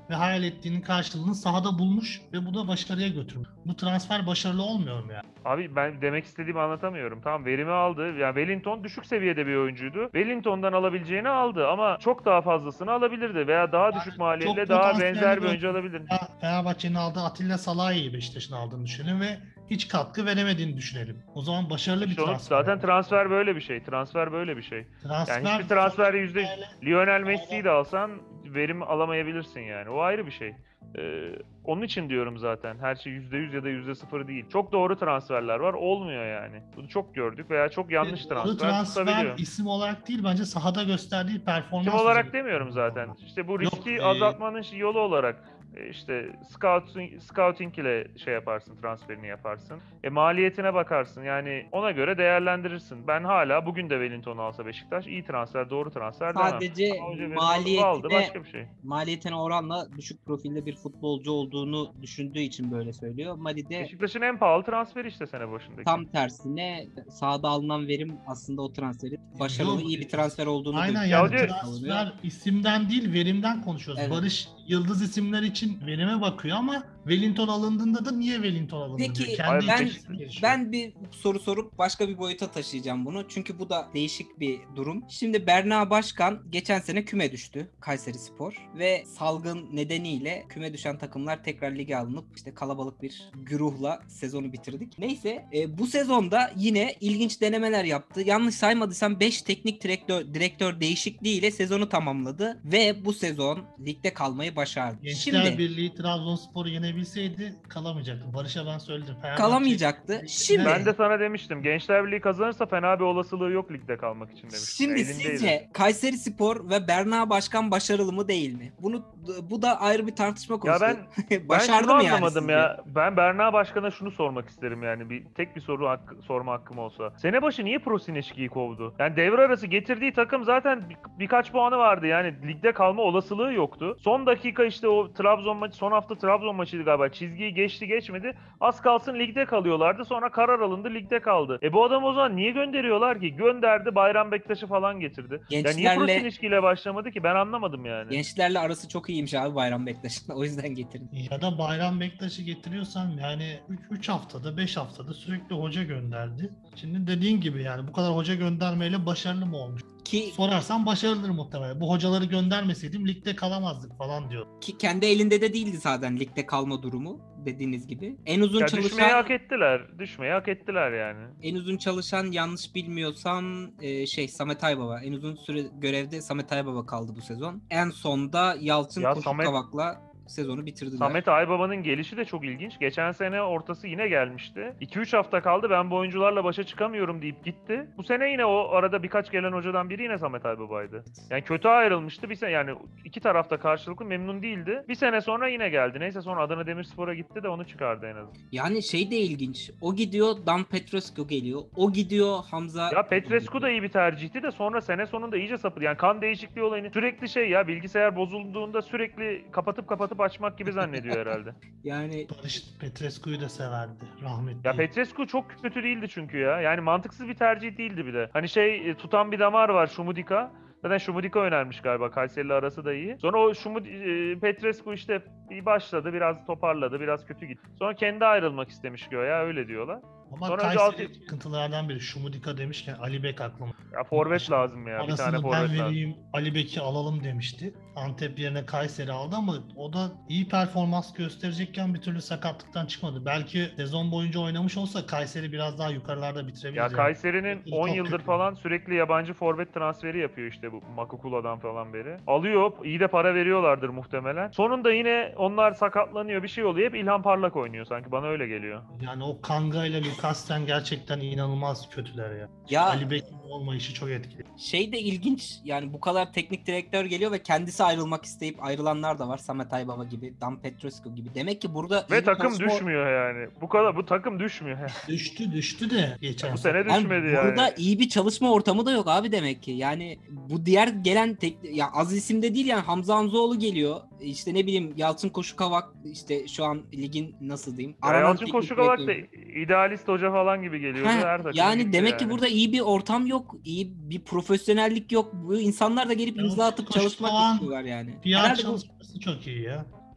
ve hayal ettiğinin karşılığını sahada bulmuş ve bu da başarıya götürmüş. Bu transfer başarılı olmuyor mu ya? Abi ben demek istediğimi anlatamıyorum. Tamam, verimi aldı. Yani Wellington düşük seviyede bir oyuncuydu. Wellington'dan alabileceğini aldı ama çok daha fazlasını alabilirdi veya daha düşük maliyetle çok daha potansiyelli benzer bir bir oyuncu alabilirdi. Ya Fenerbahçe'nin aldığı Atilla Salah'ı Beşiktaş'ın aldığını düşünelim ve hiç katkı veremediğini düşünelim. O zaman başarılı bir İşte onu- transfer. zaten transfer böyle bir şey. Transfer böyle bir şey. Transfer Yani hiçbir transfer yüzde Lionel Messi'yi de alsan verim alamayabilirsin yani. O ayrı bir şey. Ee, onun için diyorum zaten. Her şey yüzde yüz ya da yüzde sıfır değil. Çok doğru transferler var. Olmuyor yani. Bunu çok gördük veya çok yanlış Doğru transfer, transfer tutabiliyor. isim olarak değil, bence sahada gösterdiği performans. Tim olarak üzerine. demiyorum zaten. İşte bu Yok, riski e, azaltmanın yolu olarak e, işte scouting, scouting ile şey yaparsın, transferini yaparsın. E maliyetine bakarsın. Yani ona göre değerlendirirsin. Ben hala bugün de Wellington'u alsa Beşiktaş iyi transfer, doğru transfer demem. Sadece Ama önce Wellington'u aldı, maliyetine başka bir şey. maliyetine oranla düşük profilde bir futbolcu olduğunu düşündüğü için böyle söylüyor. Mali'de Beşiktaş'ın en pahalı transferi işte sene başındaki. tam tersine sahada alınan verim aslında o transferin başarılı, Yok, iyi bir transfer olduğunu Aynen da- yani diyor- transfer isimden değil verimden konuşuyoruz. Evet. Barış yıldız isimler için verime bakıyor ama Wellington alındığında da niye Wellington alındı Peki, diyor. Hayır, ben içerisinde gelişiyor. ben bir soru sorup başka bir boyuta taşıyacağım bunu. Çünkü bu da değişik bir durum. Şimdi Berna Başkan geçen sene küme düştü, Kayserispor, ve salgın nedeniyle küme düşen takımlar tekrar lige alınıp işte kalabalık bir güruhla sezonu bitirdik. Neyse, e, bu sezonda yine ilginç denemeler yaptı. Yanlış saymadıysam beş teknik direktör direktör değişikliğiyle sezonu tamamladı ve bu sezon ligde kalmayı başardı. Gençler Şimdi Birliği Trabzonspor'u yenebilseydi kalamayacaktı. Barış'a ben söyledim. Fenerbahçe- kalamayacaktı. Şimdi Ben de sana demiştim. Gençler Birliği kazanırsa fena bir olasılığı yok ligde kalmak için demiştim. Şimdi Elindeydi. sizce Kayserispor ve Berna Başkan başarılı mı değil mi? Bunu bu da ayrı bir tartışma konusu. ben- Ben Başardı şunu mı yani anlamadım sizce? ya. Ben Berna Başkan'a şunu sormak isterim yani. Bir tek bir soru hakkı, sorma hakkım olsa. Sene başı niye Prosineşki'yi kovdu? Yani devre arası getirdiği takım zaten bir- birkaç puanı vardı. Yani ligde kalma olasılığı yoktu. Son dakika işte o Trabzon maçı, son hafta Trabzon maçıydı galiba. Çizgiyi geçti geçmedi. Az kalsın ligde kalıyorlardı. Sonra karar alındı, ligde kaldı. E bu adam o zaman niye gönderiyorlar ki? Gönderdi, Bayram Bektaş'ı falan getirdi. Ya niye Gençlerle- Prosineşki ile başlamadı ki? Ben anlamadım yani. Gençlerle arası çok iyiymiş abi Bayram Bektaş'ın. O yüzden getirdim. Ya da Bayram Bektaş'ı getiriyorsan yani üç haftada beş haftada sürekli hoca gönderdi. Şimdi dediğin gibi yani bu kadar hoca göndermeyle başarılı mı olmuş? Ki, Sorarsan başarılıdır muhtemelen. Bu hocaları göndermeseydim ligde kalamazdık falan diyor. ki kendi elinde de değildi zaten ligde kalma durumu dediğiniz gibi. En uzun Ya düşmeyi çalışan hak ettiler. Düşmeyi hak ettiler yani. en uzun çalışan yanlış bilmiyorsam e, şey Samet Aybaba. En uzun süre görevde Samet Aybaba kaldı bu sezon. En sonda Yalçın Ya Koşukavak'la sezonu bitirdiler. Samet Aybaba'nın gelişi de çok ilginç. Geçen sene ortası yine gelmişti. iki üç hafta kaldı, ben bu oyuncularla başa çıkamıyorum deyip gitti. Bu sene yine o arada birkaç gelen hocadan biri yine Samet Aybaba'ydı. Yani kötü ayrılmıştı. Bir sene, yani iki tarafta karşılıklı memnun değildi. Bir sene sonra yine geldi. Neyse sonra Adana Demirspor'a gitti de onu çıkardı en azından. Yani şey de ilginç. O gidiyor, Dan Petrescu geliyor. O gidiyor, Hamza. Ya Petrescu da iyi bir tercihti de sonra sene sonunda iyice sapıdı. Yani kan değişikliği olayını sürekli şey ya, bilgisayar bozulduğunda sürekli kapatıp kapatıp açmak gibi zannediyor herhalde. Yani Barış Petrescu'yu da severdi. Rahmetli. Ya Petrescu çok kötü değildi çünkü ya. Yani mantıksız bir tercih değildi bir de. Hani şey, e, tutan bir damar var, Şumudika. Zaten Şumudika önermiş galiba. Kayseri'yle arası da iyi. Sonra o Şumud e, Petrescu işte bir başladı, biraz toparladı, biraz kötü gitti. Sonra kendi ayrılmak istemiş göya, öyle diyorlar. Ama Sonra önce Kayseri altı- sıkıntılardan biri. Şumudika demişken Ali Bek aklıma. Ya forvet lazım ya. Bir tane Parasını ben forvet lazım. vereyim, Ali Bek'i alalım demişti. Antep yerine Kayseri aldı ama o da iyi performans gösterecekken bir türlü sakatlıktan çıkmadı. Belki sezon boyunca oynamış olsa Kayseri biraz daha yukarılarda bitirebilir. Ya yani. Kayseri'nin Çok on yıldır kötü. falan sürekli yabancı forvet transferi yapıyor işte bu Makukula'dan falan beri. Alıyor, iyi de para veriyorlardır muhtemelen. Sonunda yine onlar sakatlanıyor, bir şey oluyor. Hep İlhan Parlak oynuyor sanki, bana öyle geliyor. Yani o Kanga ile Lukasen gerçekten inanılmaz kötüler ya. ya Ali Bek'in olmayışı çok etkili. şey de ilginç. Yani bu kadar teknik direktör geliyor ve kendisi ayrılmak isteyip ayrılanlar da var. Samet Aybaba gibi, Dan Petrescu gibi. Demek ki burada iyi Ve bir takım çalışma- düşmüyor yani. Bu kadar, bu takım düşmüyor. Düştü düştü de geçen Bu sene. sene Yani düşmedi yani. burada iyi bir çalışma ortamı da yok abi demek ki. Yani bu diğer gelen tek, ya az isimde değil yani, Hamza Hamzoğlu geliyor. İşte ne bileyim Yalçın Koşukavak, işte şu an ligin nasıl diyeyim? Ya aranan Yalçın teknik Koşukavak da direktör. idealist hoca falan gibi geliyordu. Heh, Her takıma yani gitti demek yani. ki burada iyi bir ortam yok, iyi bir profesyonellik yok. Bu insanlar da gelip Ya imza atıp Koşukavak'ın çalışmak istiyorlar yani. P R Herhalde bu çalışması çok iyi ya.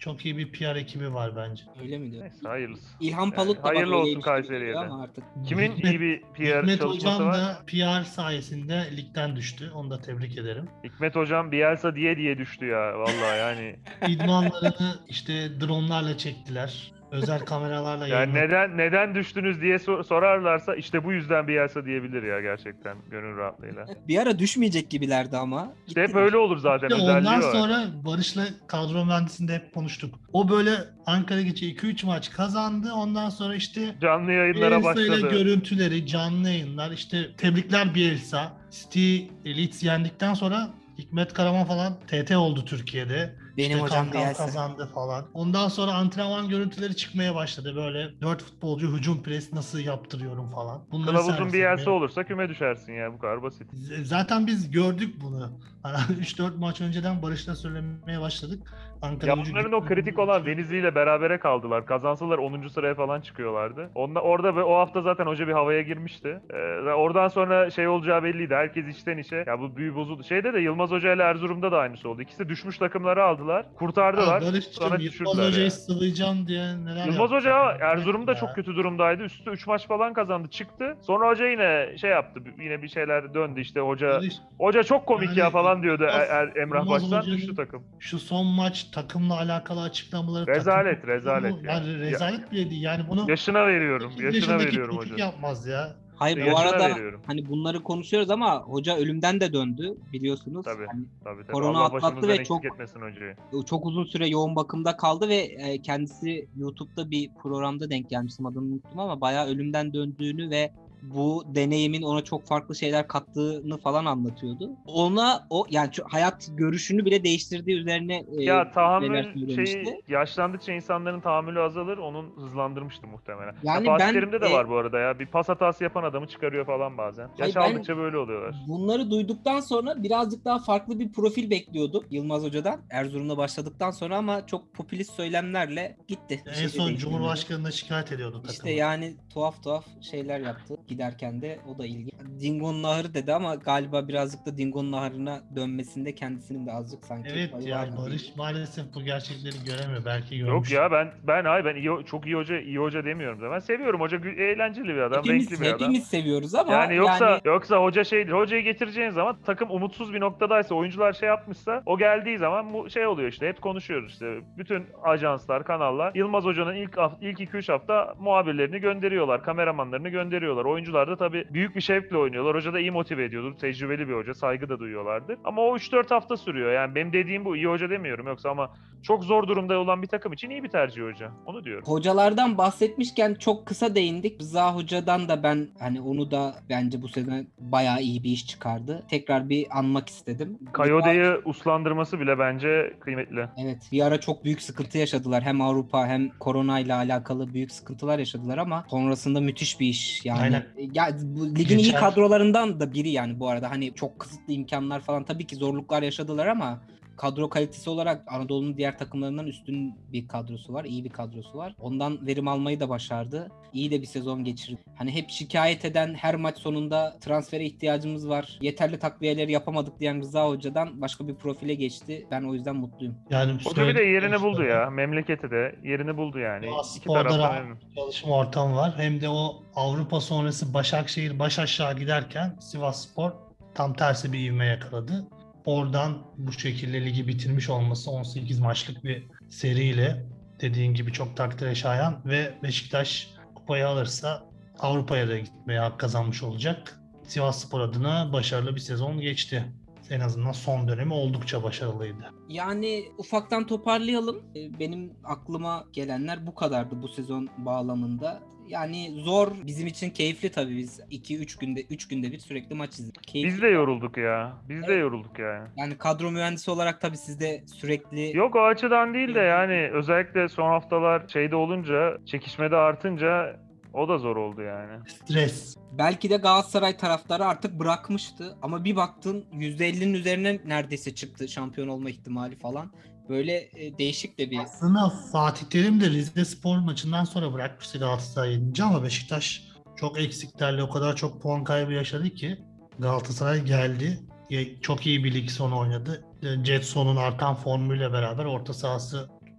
çok iyi bir P R ekibi var bence. Öyle mi diyor? Neyse hayırlısı. İlhan Yani Palut da var, hayırlı öyle olsun bir şey Kayseri'ye geliyor de. ama artık. Kimin Hikmet- iyi bir P R Hikmet çalışması Hocam var? da P R sayesinde ligden düştü. Onu da tebrik ederim. Hikmet hocam Bielsa diye diye düştü ya vallahi yani. İdmanlarını işte dronlarla çektiler. Özel kameralarla Yani yayınladılar. neden neden düştünüz diye sor- sorarlarsa işte bu yüzden Bielsa diyebilir ya gerçekten gönül rahatlığıyla. Bir ara düşmeyecek gibilerdi ama. İşte hep Gittiler. öyle olur zaten, Ve özelliği ondan var. sonra Barış'la kadro mühendisinde hep konuştuk. O böyle Ankara Gücü iki üç maç kazandı. Ondan sonra işte Canlı yayınlara Bielsa ile başladı. görüntüleri, canlı yayınlar, işte tebrikler Bielsa. City Leeds yendikten sonra Hikmet Karaman falan T T oldu Türkiye'de. Benim işte hocam Kankan Bielsa. kazandı falan. Ondan sonra antrenman görüntüleri çıkmaya başladı. Böyle dört futbolcu hücum pres nasıl yaptırıyorum falan. Bunları Kılavuzun servis Bielsa etmeye- olursa küme düşersin ya, bu kadar basit. Z- Zaten biz gördük bunu. Hani üç dört maç önceden Barış'la söylemeye başladık. Ankara Ya Gücü bunların o kritik olan Denizli ile berabere kaldılar. Kazansalar onuncu sıraya falan çıkıyorlardı. Onda, orada ve o hafta zaten hoca bir havaya girmişti. Ee, ve oradan sonra şey olacağı belliydi. Herkes içten içe. Ya bu büyü bozuldu. Şeyde de Yılmaz Hoca ile Erzurum'da da aynısı oldu. İkisi düşmüş takımları aldılar. Kurtardılar. Ha, Sonra Barış'cığım Yılmaz düşürdüler Hoca'yı ya. sıvayacağım diye neler Yılmaz yaptı. Hoca Erzurum'da Ya. çok kötü durumdaydı. Üstü üç maç falan kazandı, çıktı. Sonra hoca yine şey yaptı. Yine bir şeyler döndü işte hoca. Barış, Hoca çok komik Yani ya falan diyordu Yılmaz- Er- Er- Emrah Yılmaz Başsan. Hoca'nın- Düştü takım. şu son maç takımla alakalı açıklamaları Rezalet, takım- rezalet ya. yani rezalet bile değil. Yani bunu Yaşına veriyorum. sekiz Yaşına yaşındaki veriyorum çocuk hoca. yapmaz ya. Hayır bu Yaşına arada veriyorum. hani bunları konuşuyoruz ama hoca ölümden de döndü biliyorsunuz. Tabii. Hani Tabii tabii. Korona Allah atlattı başımızdan ve eksik çok- etmesin hocayı. çok uzun süre yoğun bakımda kaldı ve e, kendisi YouTube'da bir programda denk gelmiştim, adını unuttum ama bayağı ölümden döndüğünü ve bu deneyimin ona çok farklı şeyler kattığını falan anlatıyordu. Ona o yani şu hayat görüşünü bile değiştirdiği üzerine e, Ya şeyler tahammül söylemişti. şeyi yaşlandıkça insanların tahammülü azalır. Onun hızlandırmıştı muhtemelen. Yani ya Fatih ben, Terim'de de e, var bu arada ya. Bir pas hatası yapan adamı çıkarıyor falan bazen. Yaş Hayır, ben- aldıkça böyle oluyorlar. Bunları duyduktan sonra birazcık daha farklı bir profil bekliyordum Yılmaz Hoca'dan. Erzurum'da başladıktan sonra ama çok popülist söylemlerle gitti. Bir şey En de son değiştirmedi. Cumhurbaşkanı'na şikayet ediyordu takımı. İşte yani tuhaf tuhaf şeyler yaptı giderken de, o da ilginç. Dingo'nun Nahırı dedi ama galiba birazcık da Dingo'nun Nahırı'na dönmesinde kendisinin de azıcık sanki Evet payı var yani gibi. Barış maalesef bu gerçekleri göremiyor. Belki Yok görmüş. ya ben ben ay ben iyi, çok iyi hoca iyi hoca demiyorum da. Ben seviyorum hoca, gü- eğlenceli bir adam, Hepimiz, renkli bir adam. hepimiz seviyoruz ama Yani yoksa yani yoksa hoca şeydir. Hocayı getireceğin zaman takım umutsuz bir noktadaysa, oyuncular şey yapmışsa, o geldiği zaman bu şey oluyor işte. Hep konuşuyoruz işte. Bütün ajanslar, kanallar Yılmaz Hoca'nın ilk haf- ilk iki üç hafta muhabirlerini gönderiyorlar, kameramanlarını gönderiyorlar. Oyuncular da tabii büyük bir şevkle oynuyorlar. Hoca da iyi motive ediyordur. Tecrübeli bir hoca, saygı da duyuyorlardır. Ama o üç dört hafta sürüyor. Yani benim dediğim bu, iyi hoca demiyorum yoksa, ama çok zor durumda olan bir takım için iyi bir tercih hoca. Onu diyorum. hocalardan bahsetmişken çok kısa değindik. Rıza Hoca'dan da ben hani onu da bence bu sene bayağı iyi bir iş çıkardı. Tekrar bir anmak istedim. Kayode'yi uslandırması bile bence kıymetli. Evet, bir ara çok büyük sıkıntı yaşadılar. Hem Avrupa hem korona ile alakalı büyük sıkıntılar yaşadılar ama sonrasında müthiş bir iş. Yani Aynen. ya bu ligin iyi Geçen- kadrolarından da biri yani bu arada. Hani çok kısıtlı imkanlar falan, tabii ki zorluklar yaşadılar ama kadro kalitesi olarak Anadolu'nun diğer takımlarından üstün bir kadrosu var. İyi bir kadrosu var. Ondan verim almayı da başardı. İyi de bir sezon geçirdi. Hani hep şikayet eden, her maç sonunda transfere ihtiyacımız var, yeterli takviyeleri yapamadık diyen Rıza Hoca'dan başka bir profile geçti. Ben o yüzden mutluyum. Yani Hoca bir de yerini buldu şöyle, ya. Memleketi de yerini buldu yani. Ya, İki sporda taraftan rahat memnun. çalışma ortamı var. Hem de o Avrupa sonrası Başakşehir baş aşağı giderken Sivasspor tam tersi bir ivme yakaladı. Oradan bu şekilde ligi bitirmiş olması, on sekiz maçlık bir seriyle dediğin gibi çok takdire şayan ve Beşiktaş kupayı alırsa Avrupa'ya da gitmeye hak kazanmış olacak. Sivasspor adına başarılı bir sezon geçti. En azından son dönemi oldukça başarılıydı. Yani ufaktan toparlayalım. Ee, Benim aklıma gelenler bu kadardı bu sezon bağlamında. Yani zor, bizim için keyifli tabii, biz iki üç günde üç günde bir sürekli maç izledik. Keyifli. Biz de yorulduk ya. Biz de Evet. yorulduk yani. Yani kadro mühendisi olarak tabii siz de sürekli Yok, o açıdan değil de yani özellikle son haftalar şeyde olunca, çekişmede artınca o da zor oldu yani. Stres. belki de Galatasaray taraftarı artık bırakmıştı ama bir baktın yüzde ellinin üzerine neredeyse çıktı şampiyon olma ihtimali falan. Böyle e, değişik de bir Aslında Fatih Terim de Rizespor maçından sonra bırakmıştı Galatasaray'ı yenince ama Beşiktaş çok eksiklerle o kadar çok puan kaybı yaşadı ki Galatasaray geldi. Çok iyi bir lig sonu oynadı. Jetson'un artan formuyla beraber orta sahası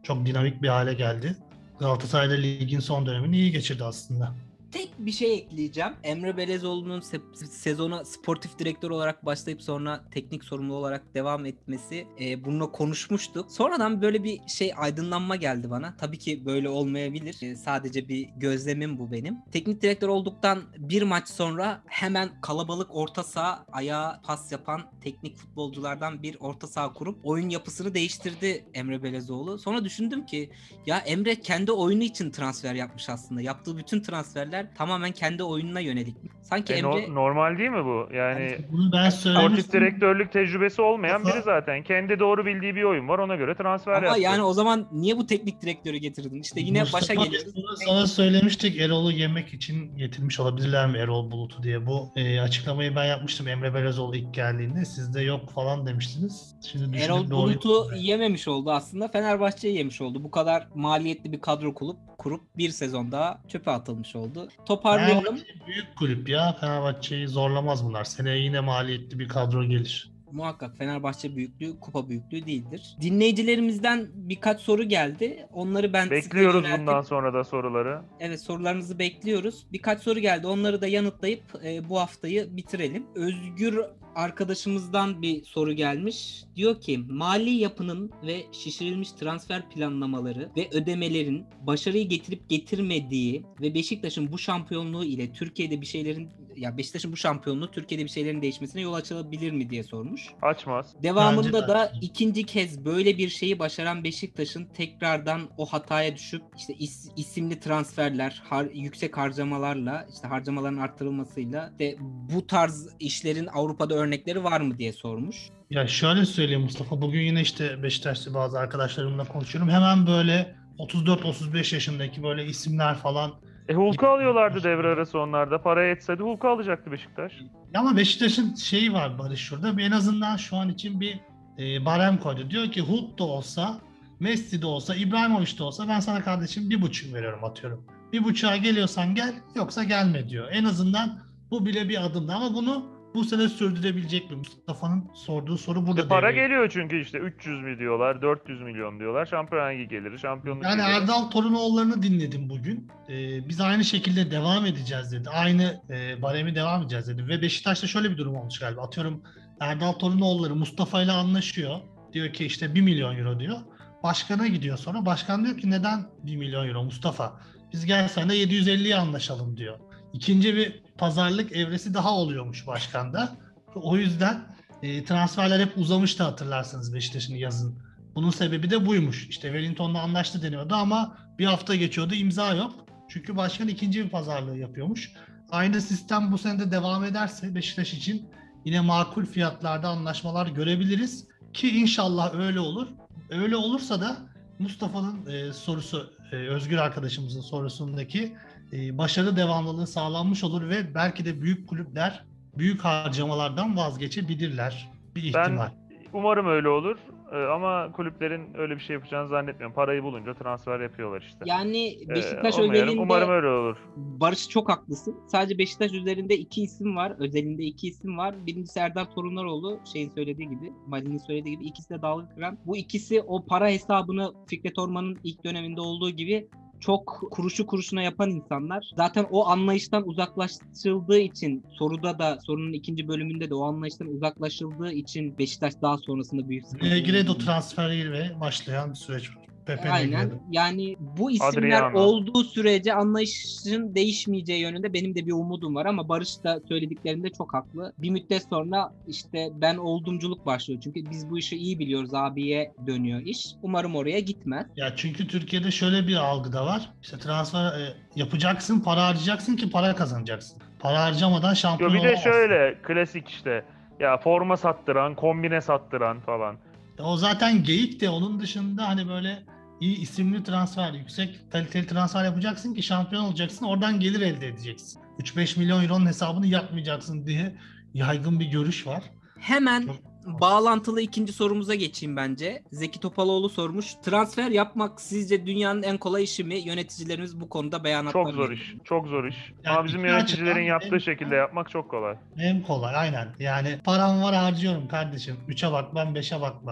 Çok dinamik bir hale geldi. Galatasaray'da ligin son dönemini iyi geçirdi aslında. Tek bir şey ekleyeceğim. Emre Belezoğlu'nun se- sezona sportif direktör olarak başlayıp sonra teknik sorumlu olarak devam etmesi, e, bununla konuşmuştuk. Sonradan böyle bir şey aydınlanma geldi bana. Tabii ki böyle olmayabilir. E, sadece bir gözlemim bu benim. Teknik direktör olduktan bir maç sonra hemen kalabalık orta saha, ayağa pas yapan teknik futbolculardan bir orta saha kurup oyun yapısını değiştirdi Emre Belezoğlu. Sonra düşündüm ki ya Emre kendi oyunu için transfer yapmış aslında. Yaptığı bütün transferler tamamen kendi oyununa yönelik. Sanki E, Emre no- normal değil mi bu? Yani Bunu ben sportif söylemiştim. direktörlük tecrübesi olmayan Mustafa- biri zaten. Kendi doğru bildiği bir oyun var, ona göre transfer ama yaptı. yani o zaman niye bu teknik direktörü getirdin? İşte yine Mustafa, başa biz geliyoruz. bunu sana söylemiştik. Erol'u yemek için getirmiş olabilirler mi Erol Bulut'u diye. Bu e, açıklamayı ben yapmıştım Emre Belezoğlu ilk geldiğinde. Siz de yok falan demiştiniz. Şimdi düşündük Erol doğruyu- Bulut'u yememiş oldu aslında. Fenerbahçe'yi yemiş oldu. Bu kadar maliyetli bir kadro kurup, kurup bir sezon daha çöpe atılmış oldu. Toparlayalım. Fenerbahçe büyük kulüp ya. Fenerbahçe'yi zorlamaz bunlar. Seneye yine maliyetli bir kadro gelir. Muhakkak Fenerbahçe büyüklüğü kupa büyüklüğü değildir. Dinleyicilerimizden birkaç soru geldi. Onları ben size Bekliyoruz yöneltip- bundan sonra da soruları. Evet, sorularınızı bekliyoruz. Birkaç soru geldi. Onları da yanıtlayıp e, bu haftayı bitirelim. Özgür arkadaşımızdan bir soru gelmiş. Diyor ki mali yapının ve şişirilmiş transfer planlamaları ve ödemelerin başarıyı getirip getirmediği ve Beşiktaş'ın bu şampiyonluğu ile Türkiye'de bir şeylerin ya Beşiktaş'ın bu şampiyonluğu Türkiye'de bir şeylerin değişmesine yol açabilir mi diye sormuş. Açmaz. Devamında Bence de da açmaz. ikinci kez böyle bir şeyi başaran Beşiktaş'ın tekrardan o hataya düşüp işte is- isimli transferler, har- yüksek harcamalarla, işte harcamaların arttırılmasıyla de bu tarz işlerin Avrupa'da örnekleri var mı diye sormuş. Ya şöyle söyleyeyim Mustafa. Bugün yine işte Beşiktaşlı bazı arkadaşlarımla konuşuyorum. Hemen böyle otuz dört otuz beş yaşındaki böyle isimler falan. E Hulk'u alıyorlardı devre arası onlarda. Para yetseydi Hulk'u alacaktı Beşiktaş. Ama Beşiktaş'ın şeyi var Barış şurada. En azından şu an için bir e, barem koydu. Diyor ki Hulk da olsa, Messi de olsa, İbrahimovic de olsa ben sana kardeşim bir buçuk veriyorum atıyorum. Bir buçuğa geliyorsan gel, yoksa gelme diyor. En azından bu bile bir adımdı ama bunu bu sene sürdürebilecek mi? Mustafa'nın sorduğu soru burada İşte para devreye- geliyor çünkü işte üç yüz mi diyorlar, dört yüz milyon diyorlar. Şampiyonlar Ligi gelir, şampiyonluk Yani gelir. Erdal Torunoğulları'nı dinledim bugün. Ee, biz aynı şekilde devam edeceğiz dedi. Aynı e, baremi devam edeceğiz dedi. Ve Beşiktaş'ta şöyle bir durum olmuş galiba. Atıyorum Erdal Torunoğulları Mustafa ile anlaşıyor. Diyor ki işte bir milyon euro diyor. Başkana gidiyor sonra. Başkan diyor ki neden bir milyon euro Mustafa? Biz gel sen de yedi yüz elliye anlaşalım diyor. İkinci bir pazarlık evresi daha oluyormuş başkanda. O yüzden e, transferler hep uzamıştı hatırlarsınız Beşiktaş'ın yazın. Bunun sebebi de buymuş. İşte Wellington'la anlaştı deniyordu ama bir hafta geçiyordu, imza yok. Çünkü başkan ikinci bir pazarlığı yapıyormuş. Aynı sistem bu sene de devam ederse Beşiktaş için yine makul fiyatlarda anlaşmalar görebiliriz. Ki inşallah öyle olur. Öyle olursa da Mustafa'nın e, sorusu, e, Özgür arkadaşımızın sorusundaki e, başarı devamlılığı sağlanmış olur ve belki de büyük kulüpler büyük harcamalardan vazgeçebilirler. Bir ihtimal. Ben umarım öyle olur. Ee, ama kulüplerin öyle bir şey yapacağını zannetmiyorum. Parayı bulunca transfer yapıyorlar işte. Yani Ee, Beşiktaş umarım, özelinde umarım öyle olur. Barış çok haklısın. Sadece Beşiktaş üzerinde iki isim var. Özelinde iki isim var. Birincisi Erdal Torunaroğlu. Şeyin söylediği gibi, Mali'nin söylediği gibi ikisi de dalga kıran. Bu ikisi o para hesabını Fikret Orman'ın ilk döneminde olduğu gibi çok kuruşu kuruşuna yapan insanlar. Zaten o anlayıştan uzaklaştırıldığı için soruda da sorunun ikinci bölümünde de o anlayıştan uzaklaşıldığı için Beşiktaş daha sonrasında büyük sıkıntı. Negredo transferiyle başlayan bir süreç var. Pepe Aynen. Negredo. Yani bu isimler Adriano. olduğu sürece anlayışın değişmeyeceği yönünde benim de bir umudum var ama Barış da söylediklerinde çok haklı. Bir müddet sonra işte ben oldumculuk başlıyor. Çünkü biz bu işi iyi biliyoruz, abiye dönüyor iş. Umarım oraya gitmez. Ya çünkü Türkiye'de şöyle bir algı da var. İşte transfer e, yapacaksın, para harcayacaksın ki para kazanacaksın. Para harcamadan şampiyon Yo bir de olamazsın. şöyle klasik işte. Ya forma sattıran, kombine sattıran falan. O zaten geyik de onun dışında hani böyle iyi isimli transfer, yüksek kaliteli transfer yapacaksın ki şampiyon olacaksın. Oradan gelir elde edeceksin. üç beş milyon euronun hesabını yapmayacaksın diye yaygın bir görüş var. Hemen Çok- bağlantılı ikinci sorumuza geçeyim bence. Zeki Topaloğlu sormuş. Transfer yapmak sizce dünyanın en kolay işi mi? Yöneticilerimiz bu konuda beyanatlar Çok zor veriyor. iş. Çok zor iş. Yani Ama bizim iki yöneticilerin açıdan yaptığı en- şekilde yapmak çok kolay. Hem kolay aynen. Yani param var harcıyorum kardeşim. üçe bakmam, beşe bakmam.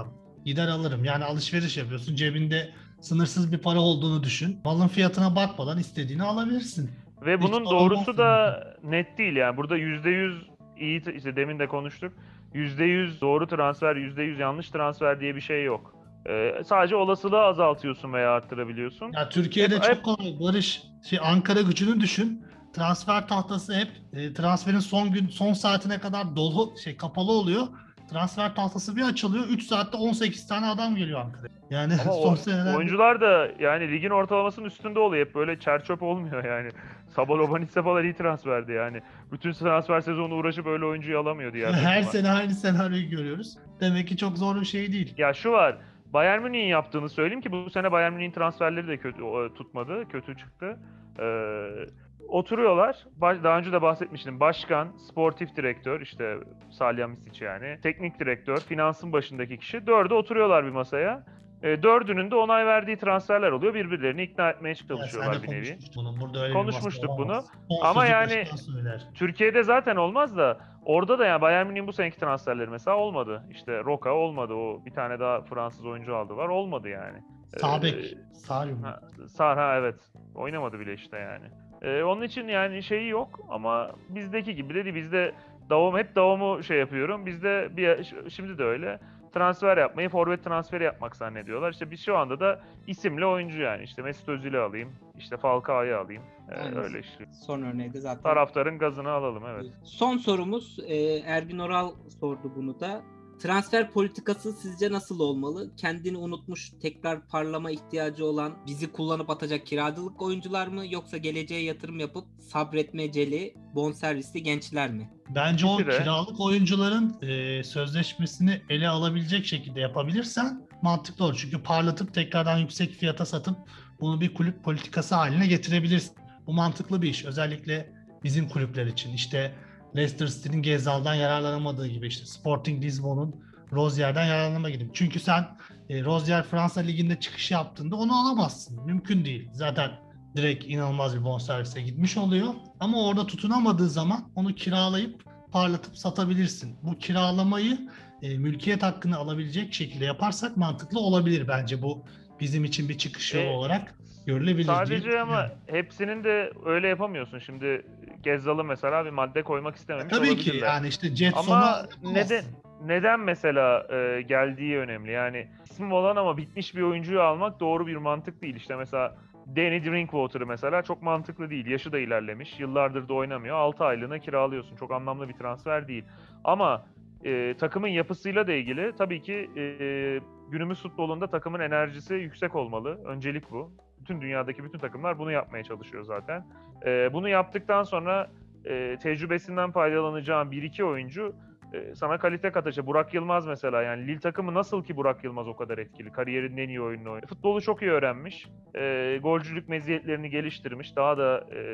gider alırım. Yani alışveriş yapıyorsun, cebinde sınırsız bir para olduğunu düşün. Malın fiyatına bakmadan istediğini alabilirsin. Ve Hiç bunun sorun doğrusu olmaz da net değil yani. Burada yüzde yüz iyi, işte demin de konuştuk. yüzde yüz doğru transfer, yüzde yüz yanlış transfer diye bir şey yok. Ee, sadece olasılığı azaltıyorsun veya arttırabiliyorsun. Ya Türkiye'de Hep, çok hep kolay Barış. Şey, Ankara Gücü'nü düşün. Transfer tahtası hep e, transferin son gün son saatine kadar dolu şey kapalı oluyor. Transfer tahtası bir açılıyor. üç saatte on sekiz tane adam geliyor Ankara'ya. Yani ama son o, senelerde oyuncular da yani ligin ortalamasının üstünde oluyor. Hep böyle çer çöp olmuyor yani. Sabalobanitse falan iyi transferdi yani. Bütün transfer sezonu uğraşıp öyle oyuncuyu alamıyor diğer her takımlar. sene aynı senaryoyu görüyoruz. Demek ki çok zor bir şey değil. Ya şu var. Bayern Münih'in yaptığını söyleyeyim ki bu sene Bayern Münih'in transferleri de kötü o, tutmadı. Kötü çıktı. Ee, oturuyorlar. Baş, daha önce de bahsetmiştim. Başkan, sportif direktör, işte Salihamidzic yani. Teknik direktör, finansın başındaki kişi. Dördü oturuyorlar bir masaya. E, dördünün de onay verdiği transferler oluyor. Birbirlerini ikna etmeye Ya çalışıyorlar sen de bir nevi. konuşmuştuk bunu. Burada öyle bir masa Konuşmuştuk bunu. olamaz. Son Ama sözü yani başkan söyler. Türkiye'de zaten olmaz da orada da yani Bayern Münih'in bu seneki transferleri mesela olmadı. İşte Roka olmadı. O bir tane daha Fransız oyuncu aldı var. Olmadı yani. Sağ bek. Ee, Sarı mı? ha, Sarha evet. Oynamadı bile işte yani. Ee, onun için yani şeyi yok ama bizdeki gibi dedi. Bizde davam hep davamı şey yapıyorum. Bizde bir şimdi de öyle. Transfer yapmayı forvet transferi yapmak zannediyorlar. İşte biz şu anda da isimli oyuncu yani. İşte Mesut Özil'i alayım. İşte Falcao'yu alayım. Ee, Aynen. öyle işte. Son örneği de zaten. Taraftarın gazını alalım evet. Son sorumuz e, Ergin Oral sordu bunu da. Transfer politikası sizce nasıl olmalı? Kendini unutmuş, tekrar parlama ihtiyacı olan, bizi kullanıp atacak kiralık oyuncular mı? Yoksa geleceğe yatırım yapıp sabretmeceli, bonservisli gençler mi? Bence o İkisi de. kiralık oyuncuların e, sözleşmesini ele alabilecek şekilde yapabilirsen mantıklı olur. Çünkü parlatıp tekrardan yüksek fiyata satıp bunu bir kulüp politikası haline getirebilirsin. Bu mantıklı bir iş. Özellikle bizim kulüpler için. İşte Leicester City'nin Gezal'dan yararlanamadığı gibi, işte Sporting Lisbon'un Rozier'den yararlanamadığı gibi. Çünkü sen e, Rozier Fransa Ligi'nde çıkış yaptığında onu alamazsın. Mümkün değil. Zaten direkt inanılmaz bir bonservise gitmiş oluyor. Ama orada tutunamadığı zaman onu kiralayıp parlatıp satabilirsin. Bu kiralamayı e, mülkiyet hakkını alabilecek şekilde yaparsak mantıklı olabilir bence. Bu bizim için bir çıkış yolu E, olarak görülebilir diye Sadece ama düşünüyorum. hepsinin de öyle yapamıyorsun. Şimdi Gezzal'ı mesela bir madde koymak istememiş Tabii ki olabilirler. yani işte Jetson'a Ama neden yapamazsın. neden mesela e, geldiği önemli. Yani ismi olan ama bitmiş bir oyuncuyu almak doğru bir mantık değil. İşte mesela Danny Drinkwater'ı mesela çok mantıklı değil. Yaşı da ilerlemiş. Yıllardır da oynamıyor. altı aylığına kiralıyorsun. Çok anlamlı bir transfer değil. Ama e, takımın yapısıyla da ilgili tabii ki e, günümüz futbolunda takımın enerjisi yüksek olmalı. Öncelik bu. Bütün dünyadaki bütün takımlar bunu yapmaya çalışıyor zaten. E, bunu yaptıktan sonra e, tecrübesinden faydalanacağın bir iki oyuncu e, sana kalite katacak. Burak Yılmaz mesela, yani Lille takımı nasıl ki Burak Yılmaz o kadar etkili? Kariyerinin en iyi oyununu oynuyor. Futbolu çok iyi öğrenmiş. E, golcülük meziyetlerini geliştirmiş. Daha da e,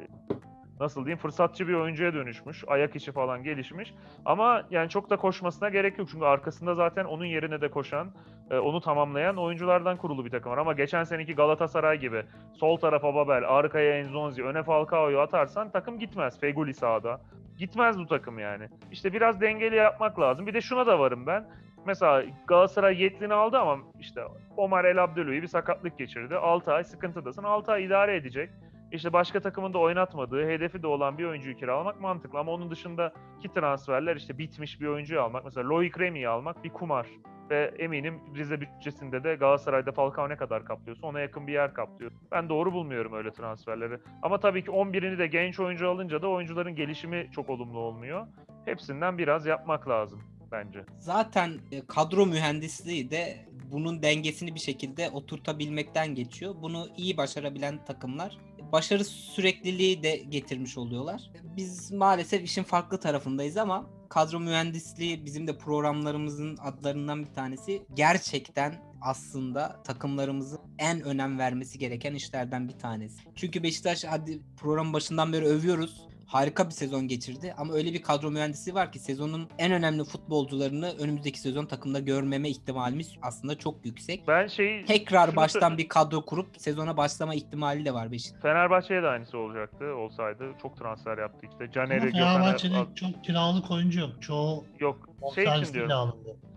nasıl diyeyim, fırsatçı bir oyuncuya dönüşmüş. Ayak içi falan gelişmiş. Ama yani çok da koşmasına gerek yok. Çünkü arkasında zaten onun yerine de koşan, e, onu tamamlayan oyunculardan kurulu bir takım var. Ama geçen seneki Galatasaray gibi sol tarafa Babel, arkaya Enzonzi, öne Falcao'yu atarsan takım gitmez. Feguli sağda. Gitmez bu takım yani. İşte biraz dengeli yapmak lazım. Bir de şuna da varım ben. Mesela Galatasaray Yetlin'i aldı ama işte Omar El Abdelou'yu bir sakatlık geçirdi. altı ay sıkıntıdasın. altı ay idare edecek. İşte başka takımın da oynatmadığı, hedefi de olan bir oyuncuyu kiralamak mantıklı. Ama onun dışındaki transferler, işte bitmiş bir oyuncuyu almak. Mesela Loic Remy'yi almak bir kumar. Ve eminim Rize bütçesinde de Galatasaray'da Falcao ne kadar kaplıyorsa ona yakın bir yer kaplıyor. Ben doğru bulmuyorum öyle transferleri. Ama tabii ki on birini de genç oyuncu alınca da oyuncuların gelişimi çok olumlu olmuyor. Hepsinden biraz yapmak lazım bence. Zaten e, kadro mühendisliği de bunun dengesini bir şekilde oturtabilmekten geçiyor. Bunu iyi başarabilen takımlar başarı sürekliliği de getirmiş oluyorlar. Biz maalesef işin farklı tarafındayız ama kadro mühendisliği bizim de programlarımızın adlarından bir tanesi. Gerçekten aslında takımlarımızın en önem vermesi gereken işlerden bir tanesi. Çünkü Beşiktaş, hadi programın başından beri övüyoruz, harika bir sezon geçirdi ama öyle bir kadro mühendisi var ki sezonun en önemli futbolcularını önümüzdeki sezon takımda görmeme ihtimalimiz aslında çok yüksek. Ben şeyi Tekrar şunu baştan sö- bir kadro kurup sezona başlama ihtimali de var Beşiktaş. Fenerbahçe'ye de aynısı olacaktı olsaydı. Çok transfer yaptı işte. Ama Caner'i, Gökhan'ı Fenerbahçe'de çok kiralık oyuncu yok. Çoğu yok. Şey için bonservisle diyorum. alındı.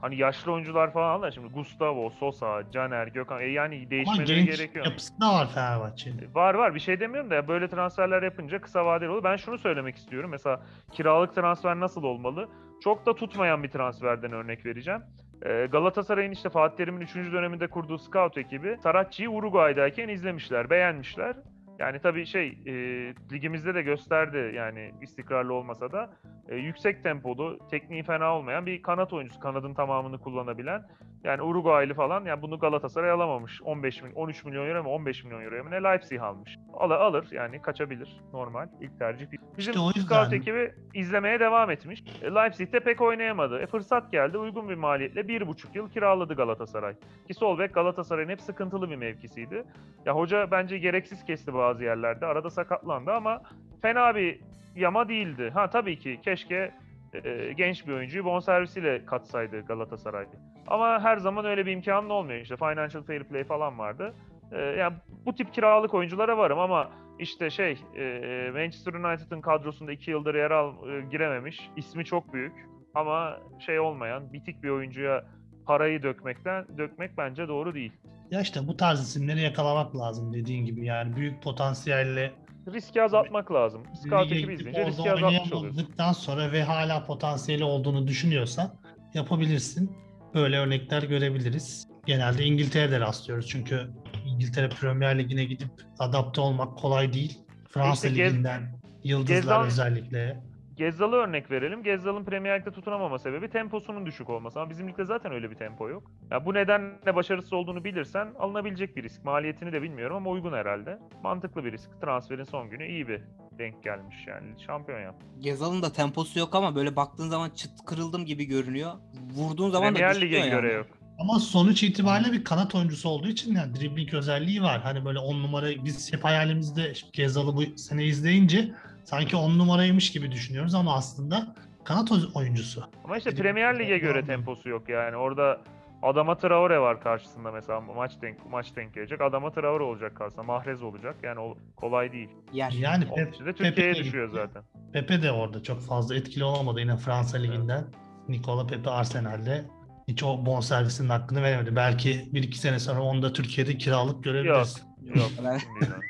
Hani yaşlı oyuncular falan da şimdi Gustavo, Sosa, Caner, Gökhan e yani Ama değişmeleri genç gerekiyor. yapısı da var Fenerbahçe'nin. Var var bir şey demiyorum da böyle transferler yapınca kısa vadeli olur. Ben şunu söylemek istiyorum. Mesela kiralık transfer nasıl olmalı? Çok da tutmayan bir transferden örnek vereceğim. Ee, Galatasaray'ın işte Fatih Terim'in üçüncü döneminde kurduğu scout ekibi Saracchi'yi Uruguay'dayken izlemişler, beğenmişler. Yani tabii şey e, ligimizde de gösterdi yani istikrarlı olmasa da e, yüksek tempolu, tekniği fena olmayan bir kanat oyuncusu. Kanadın tamamını kullanabilen. Yani Uruguaylı falan yani bunu Galatasaray alamamış. on beş milyon, on üç milyon euro mu on beş milyon euro mu ne Leipzig almış. Alır, alır yani kaçabilir normal ilk tercih. Bizim İşte o scout yüzden ekibi izlemeye devam etmiş. E, Leipzig'te pek oynayamadı. E, fırsat geldi uygun bir maliyetle bir buçuk yıl kiraladı Galatasaray. Ki sol bek Galatasaray'ın hep sıkıntılı bir mevkisiydi. Ya hoca bence gereksiz kesti bazı yerlerde. Arada sakatlandı ama fena bir yama değildi. Ha tabii ki keşke e, genç bir oyuncuyu bonservisiyle katsaydı Galatasaray. Ama her zaman öyle bir imkanın olmuyor. İşte financial fair play falan vardı. E, yani bu tip kiralık oyunculara varım ama işte şey e, Manchester United'ın kadrosunda iki yıldır yer al e, girememiş. İsmi çok büyük ama şey olmayan, bitik bir oyuncuya parayı dökmekten dökmek bence doğru değil. ya işte bu tarz isimleri yakalamak lazım dediğin gibi. Yani büyük potansiyelle Riski azaltmak lazım. Scout lige ekibi gidip izleyince orada riski azaltmış oluyorsun. oynayamadıktan sonra ve hala potansiyeli olduğunu düşünüyorsan yapabilirsin. Böyle örnekler görebiliriz. Genelde İngiltere'de rastlıyoruz çünkü İngiltere Premier Ligi'ne gidip adapte olmak kolay değil. Fransa İşte Gez- Ligi'nden yıldızlar Gezdal- özellikle. Gezzal'ı örnek verelim. Gezzal'ın Premier Lig'de tutunamama sebebi temposunun düşük olması. Ama bizim ligde zaten öyle bir tempo yok. Ya bu nedenle başarısız olduğunu bilirsen alınabilecek bir risk. Maliyetini de bilmiyorum ama uygun herhalde. Mantıklı bir risk. Transferin son günü iyi bir denk gelmiş yani. Şampiyon yaptı. Gezal'ın da temposu yok ama böyle baktığın zaman çıt kırıldım gibi görünüyor. Vurduğun zaman da Premier düşüyor Lig'e yani. göre yok. Ama sonuç itibariyle bir kanat oyuncusu olduğu için yani dribbling özelliği var. Hani böyle on numara biz hep hayalimizde Gezal'ı bu sene izleyince sanki on numaraymış gibi düşünüyoruz ama aslında kanat oyuncusu. Ama işte Dribbling Premier Lig'e göre özelliği var. temposu yok yani. Orada Adama Traore var karşısında mesela maç denk maç denk gelecek. Adama Traore olacak karşısında. Mahrez olacak. Yani o kolay değil. Yer. Yani O Pep, işte de Pepe Türkiye'ye de düşüyor gitti. zaten. Pepe de orada çok fazla etkili olamadı yine Fransa Ligi'nden. Nicola Pepe Arsenal'de hiç o bonservisinin hakkını veremedi. Belki bir iki sene sonra onu da Türkiye'de kiralık Yok. görebiliriz. Yok. Ben- Şimdi değil.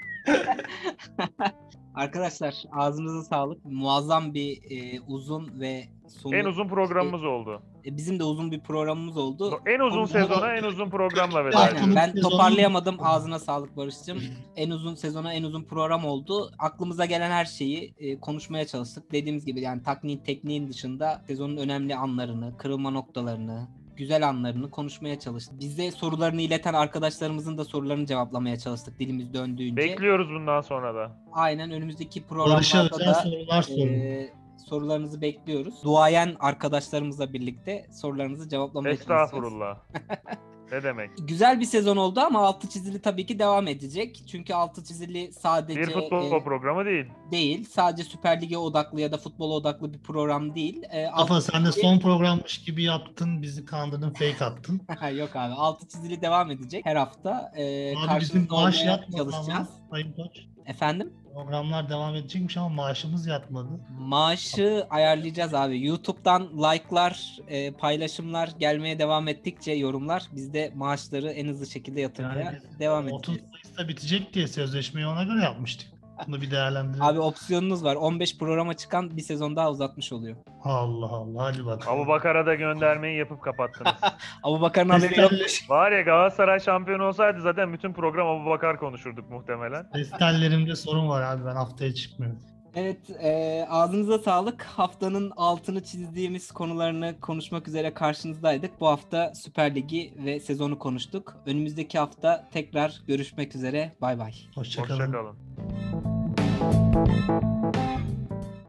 Arkadaşlar ağzınıza sağlık. Muazzam bir e, uzun ve sonu. En uzun programımız oldu. E, bizim de uzun bir programımız oldu. En uzun Konu- sezona en uzun programla veda Aynen. Aynen. ediyoruz. Ben Sezonun- toparlayamadım. Ağzına sağlık Barış'cığım. En uzun sezona en uzun program oldu. Aklımıza gelen her şeyi e, konuşmaya çalıştık. Dediğimiz gibi yani takniğin tekniğin dışında sezonun önemli anlarını, kırılma noktalarını, güzel anlarını konuşmaya çalıştık. Bize sorularını ileten arkadaşlarımızın da sorularını cevaplamaya çalıştık dilimiz döndüğünce. Bekliyoruz bundan sonra da. Aynen önümüzdeki Barış'a programlarda özel da sorular sorun. e, sorularınızı bekliyoruz. Duayen arkadaşlarımızla birlikte sorularınızı cevaplamaya çalışacağız. Estağfurullah. Ne demek? Güzel bir sezon oldu ama altı çizili tabii ki devam edecek. Çünkü altı çizili sadece Bir futbol e, programı değil. değil. Sadece Süper Lig'e odaklı ya da futbola odaklı bir program değil. E, Kafa altı sen de çizili- son programmış gibi yaptın, bizi kandırdın, fake attın. Yok abi. Altı çizili devam edecek her hafta. E, Abi bizim karşınızda maaş olmaya yatmadı ama çalışacağız. Sayın Koç. Efendim? Programlar devam edecekmiş ama maaşımız yatmadı. Maaşı ayarlayacağız abi. YouTube'dan like'lar, e, paylaşımlar gelmeye devam ettikçe yorumlar biz de maaşları en hızlı şekilde yatırmaya Yani devam otuz edeceğiz. Mayıs'ta bitecek diye sözleşmeyi ona göre yapmıştık. Bunu bir değerlendirelim. Abi opsiyonunuz var. on beş programa çıkan bir sezon daha uzatmış oluyor. Allah Allah, hadi bakalım. Abu Bakar'a da göndermeyi yapıp kapattınız. Abubakar'ın haberi yok. Testelli- Var ya Galatasaray şampiyon olsaydı zaten bütün program Abu Bakar konuşurduk muhtemelen. Testellerimde sorun var abi, ben haftaya çıkmıyorum. Evet, e, ağzınıza sağlık. Haftanın altını çizdiğimiz konularını konuşmak üzere karşınızdaydık. Bu hafta Süper Ligi ve sezonu konuştuk. Önümüzdeki hafta tekrar görüşmek üzere. Bay bay. Hoşça kalın. Hoşça kalın.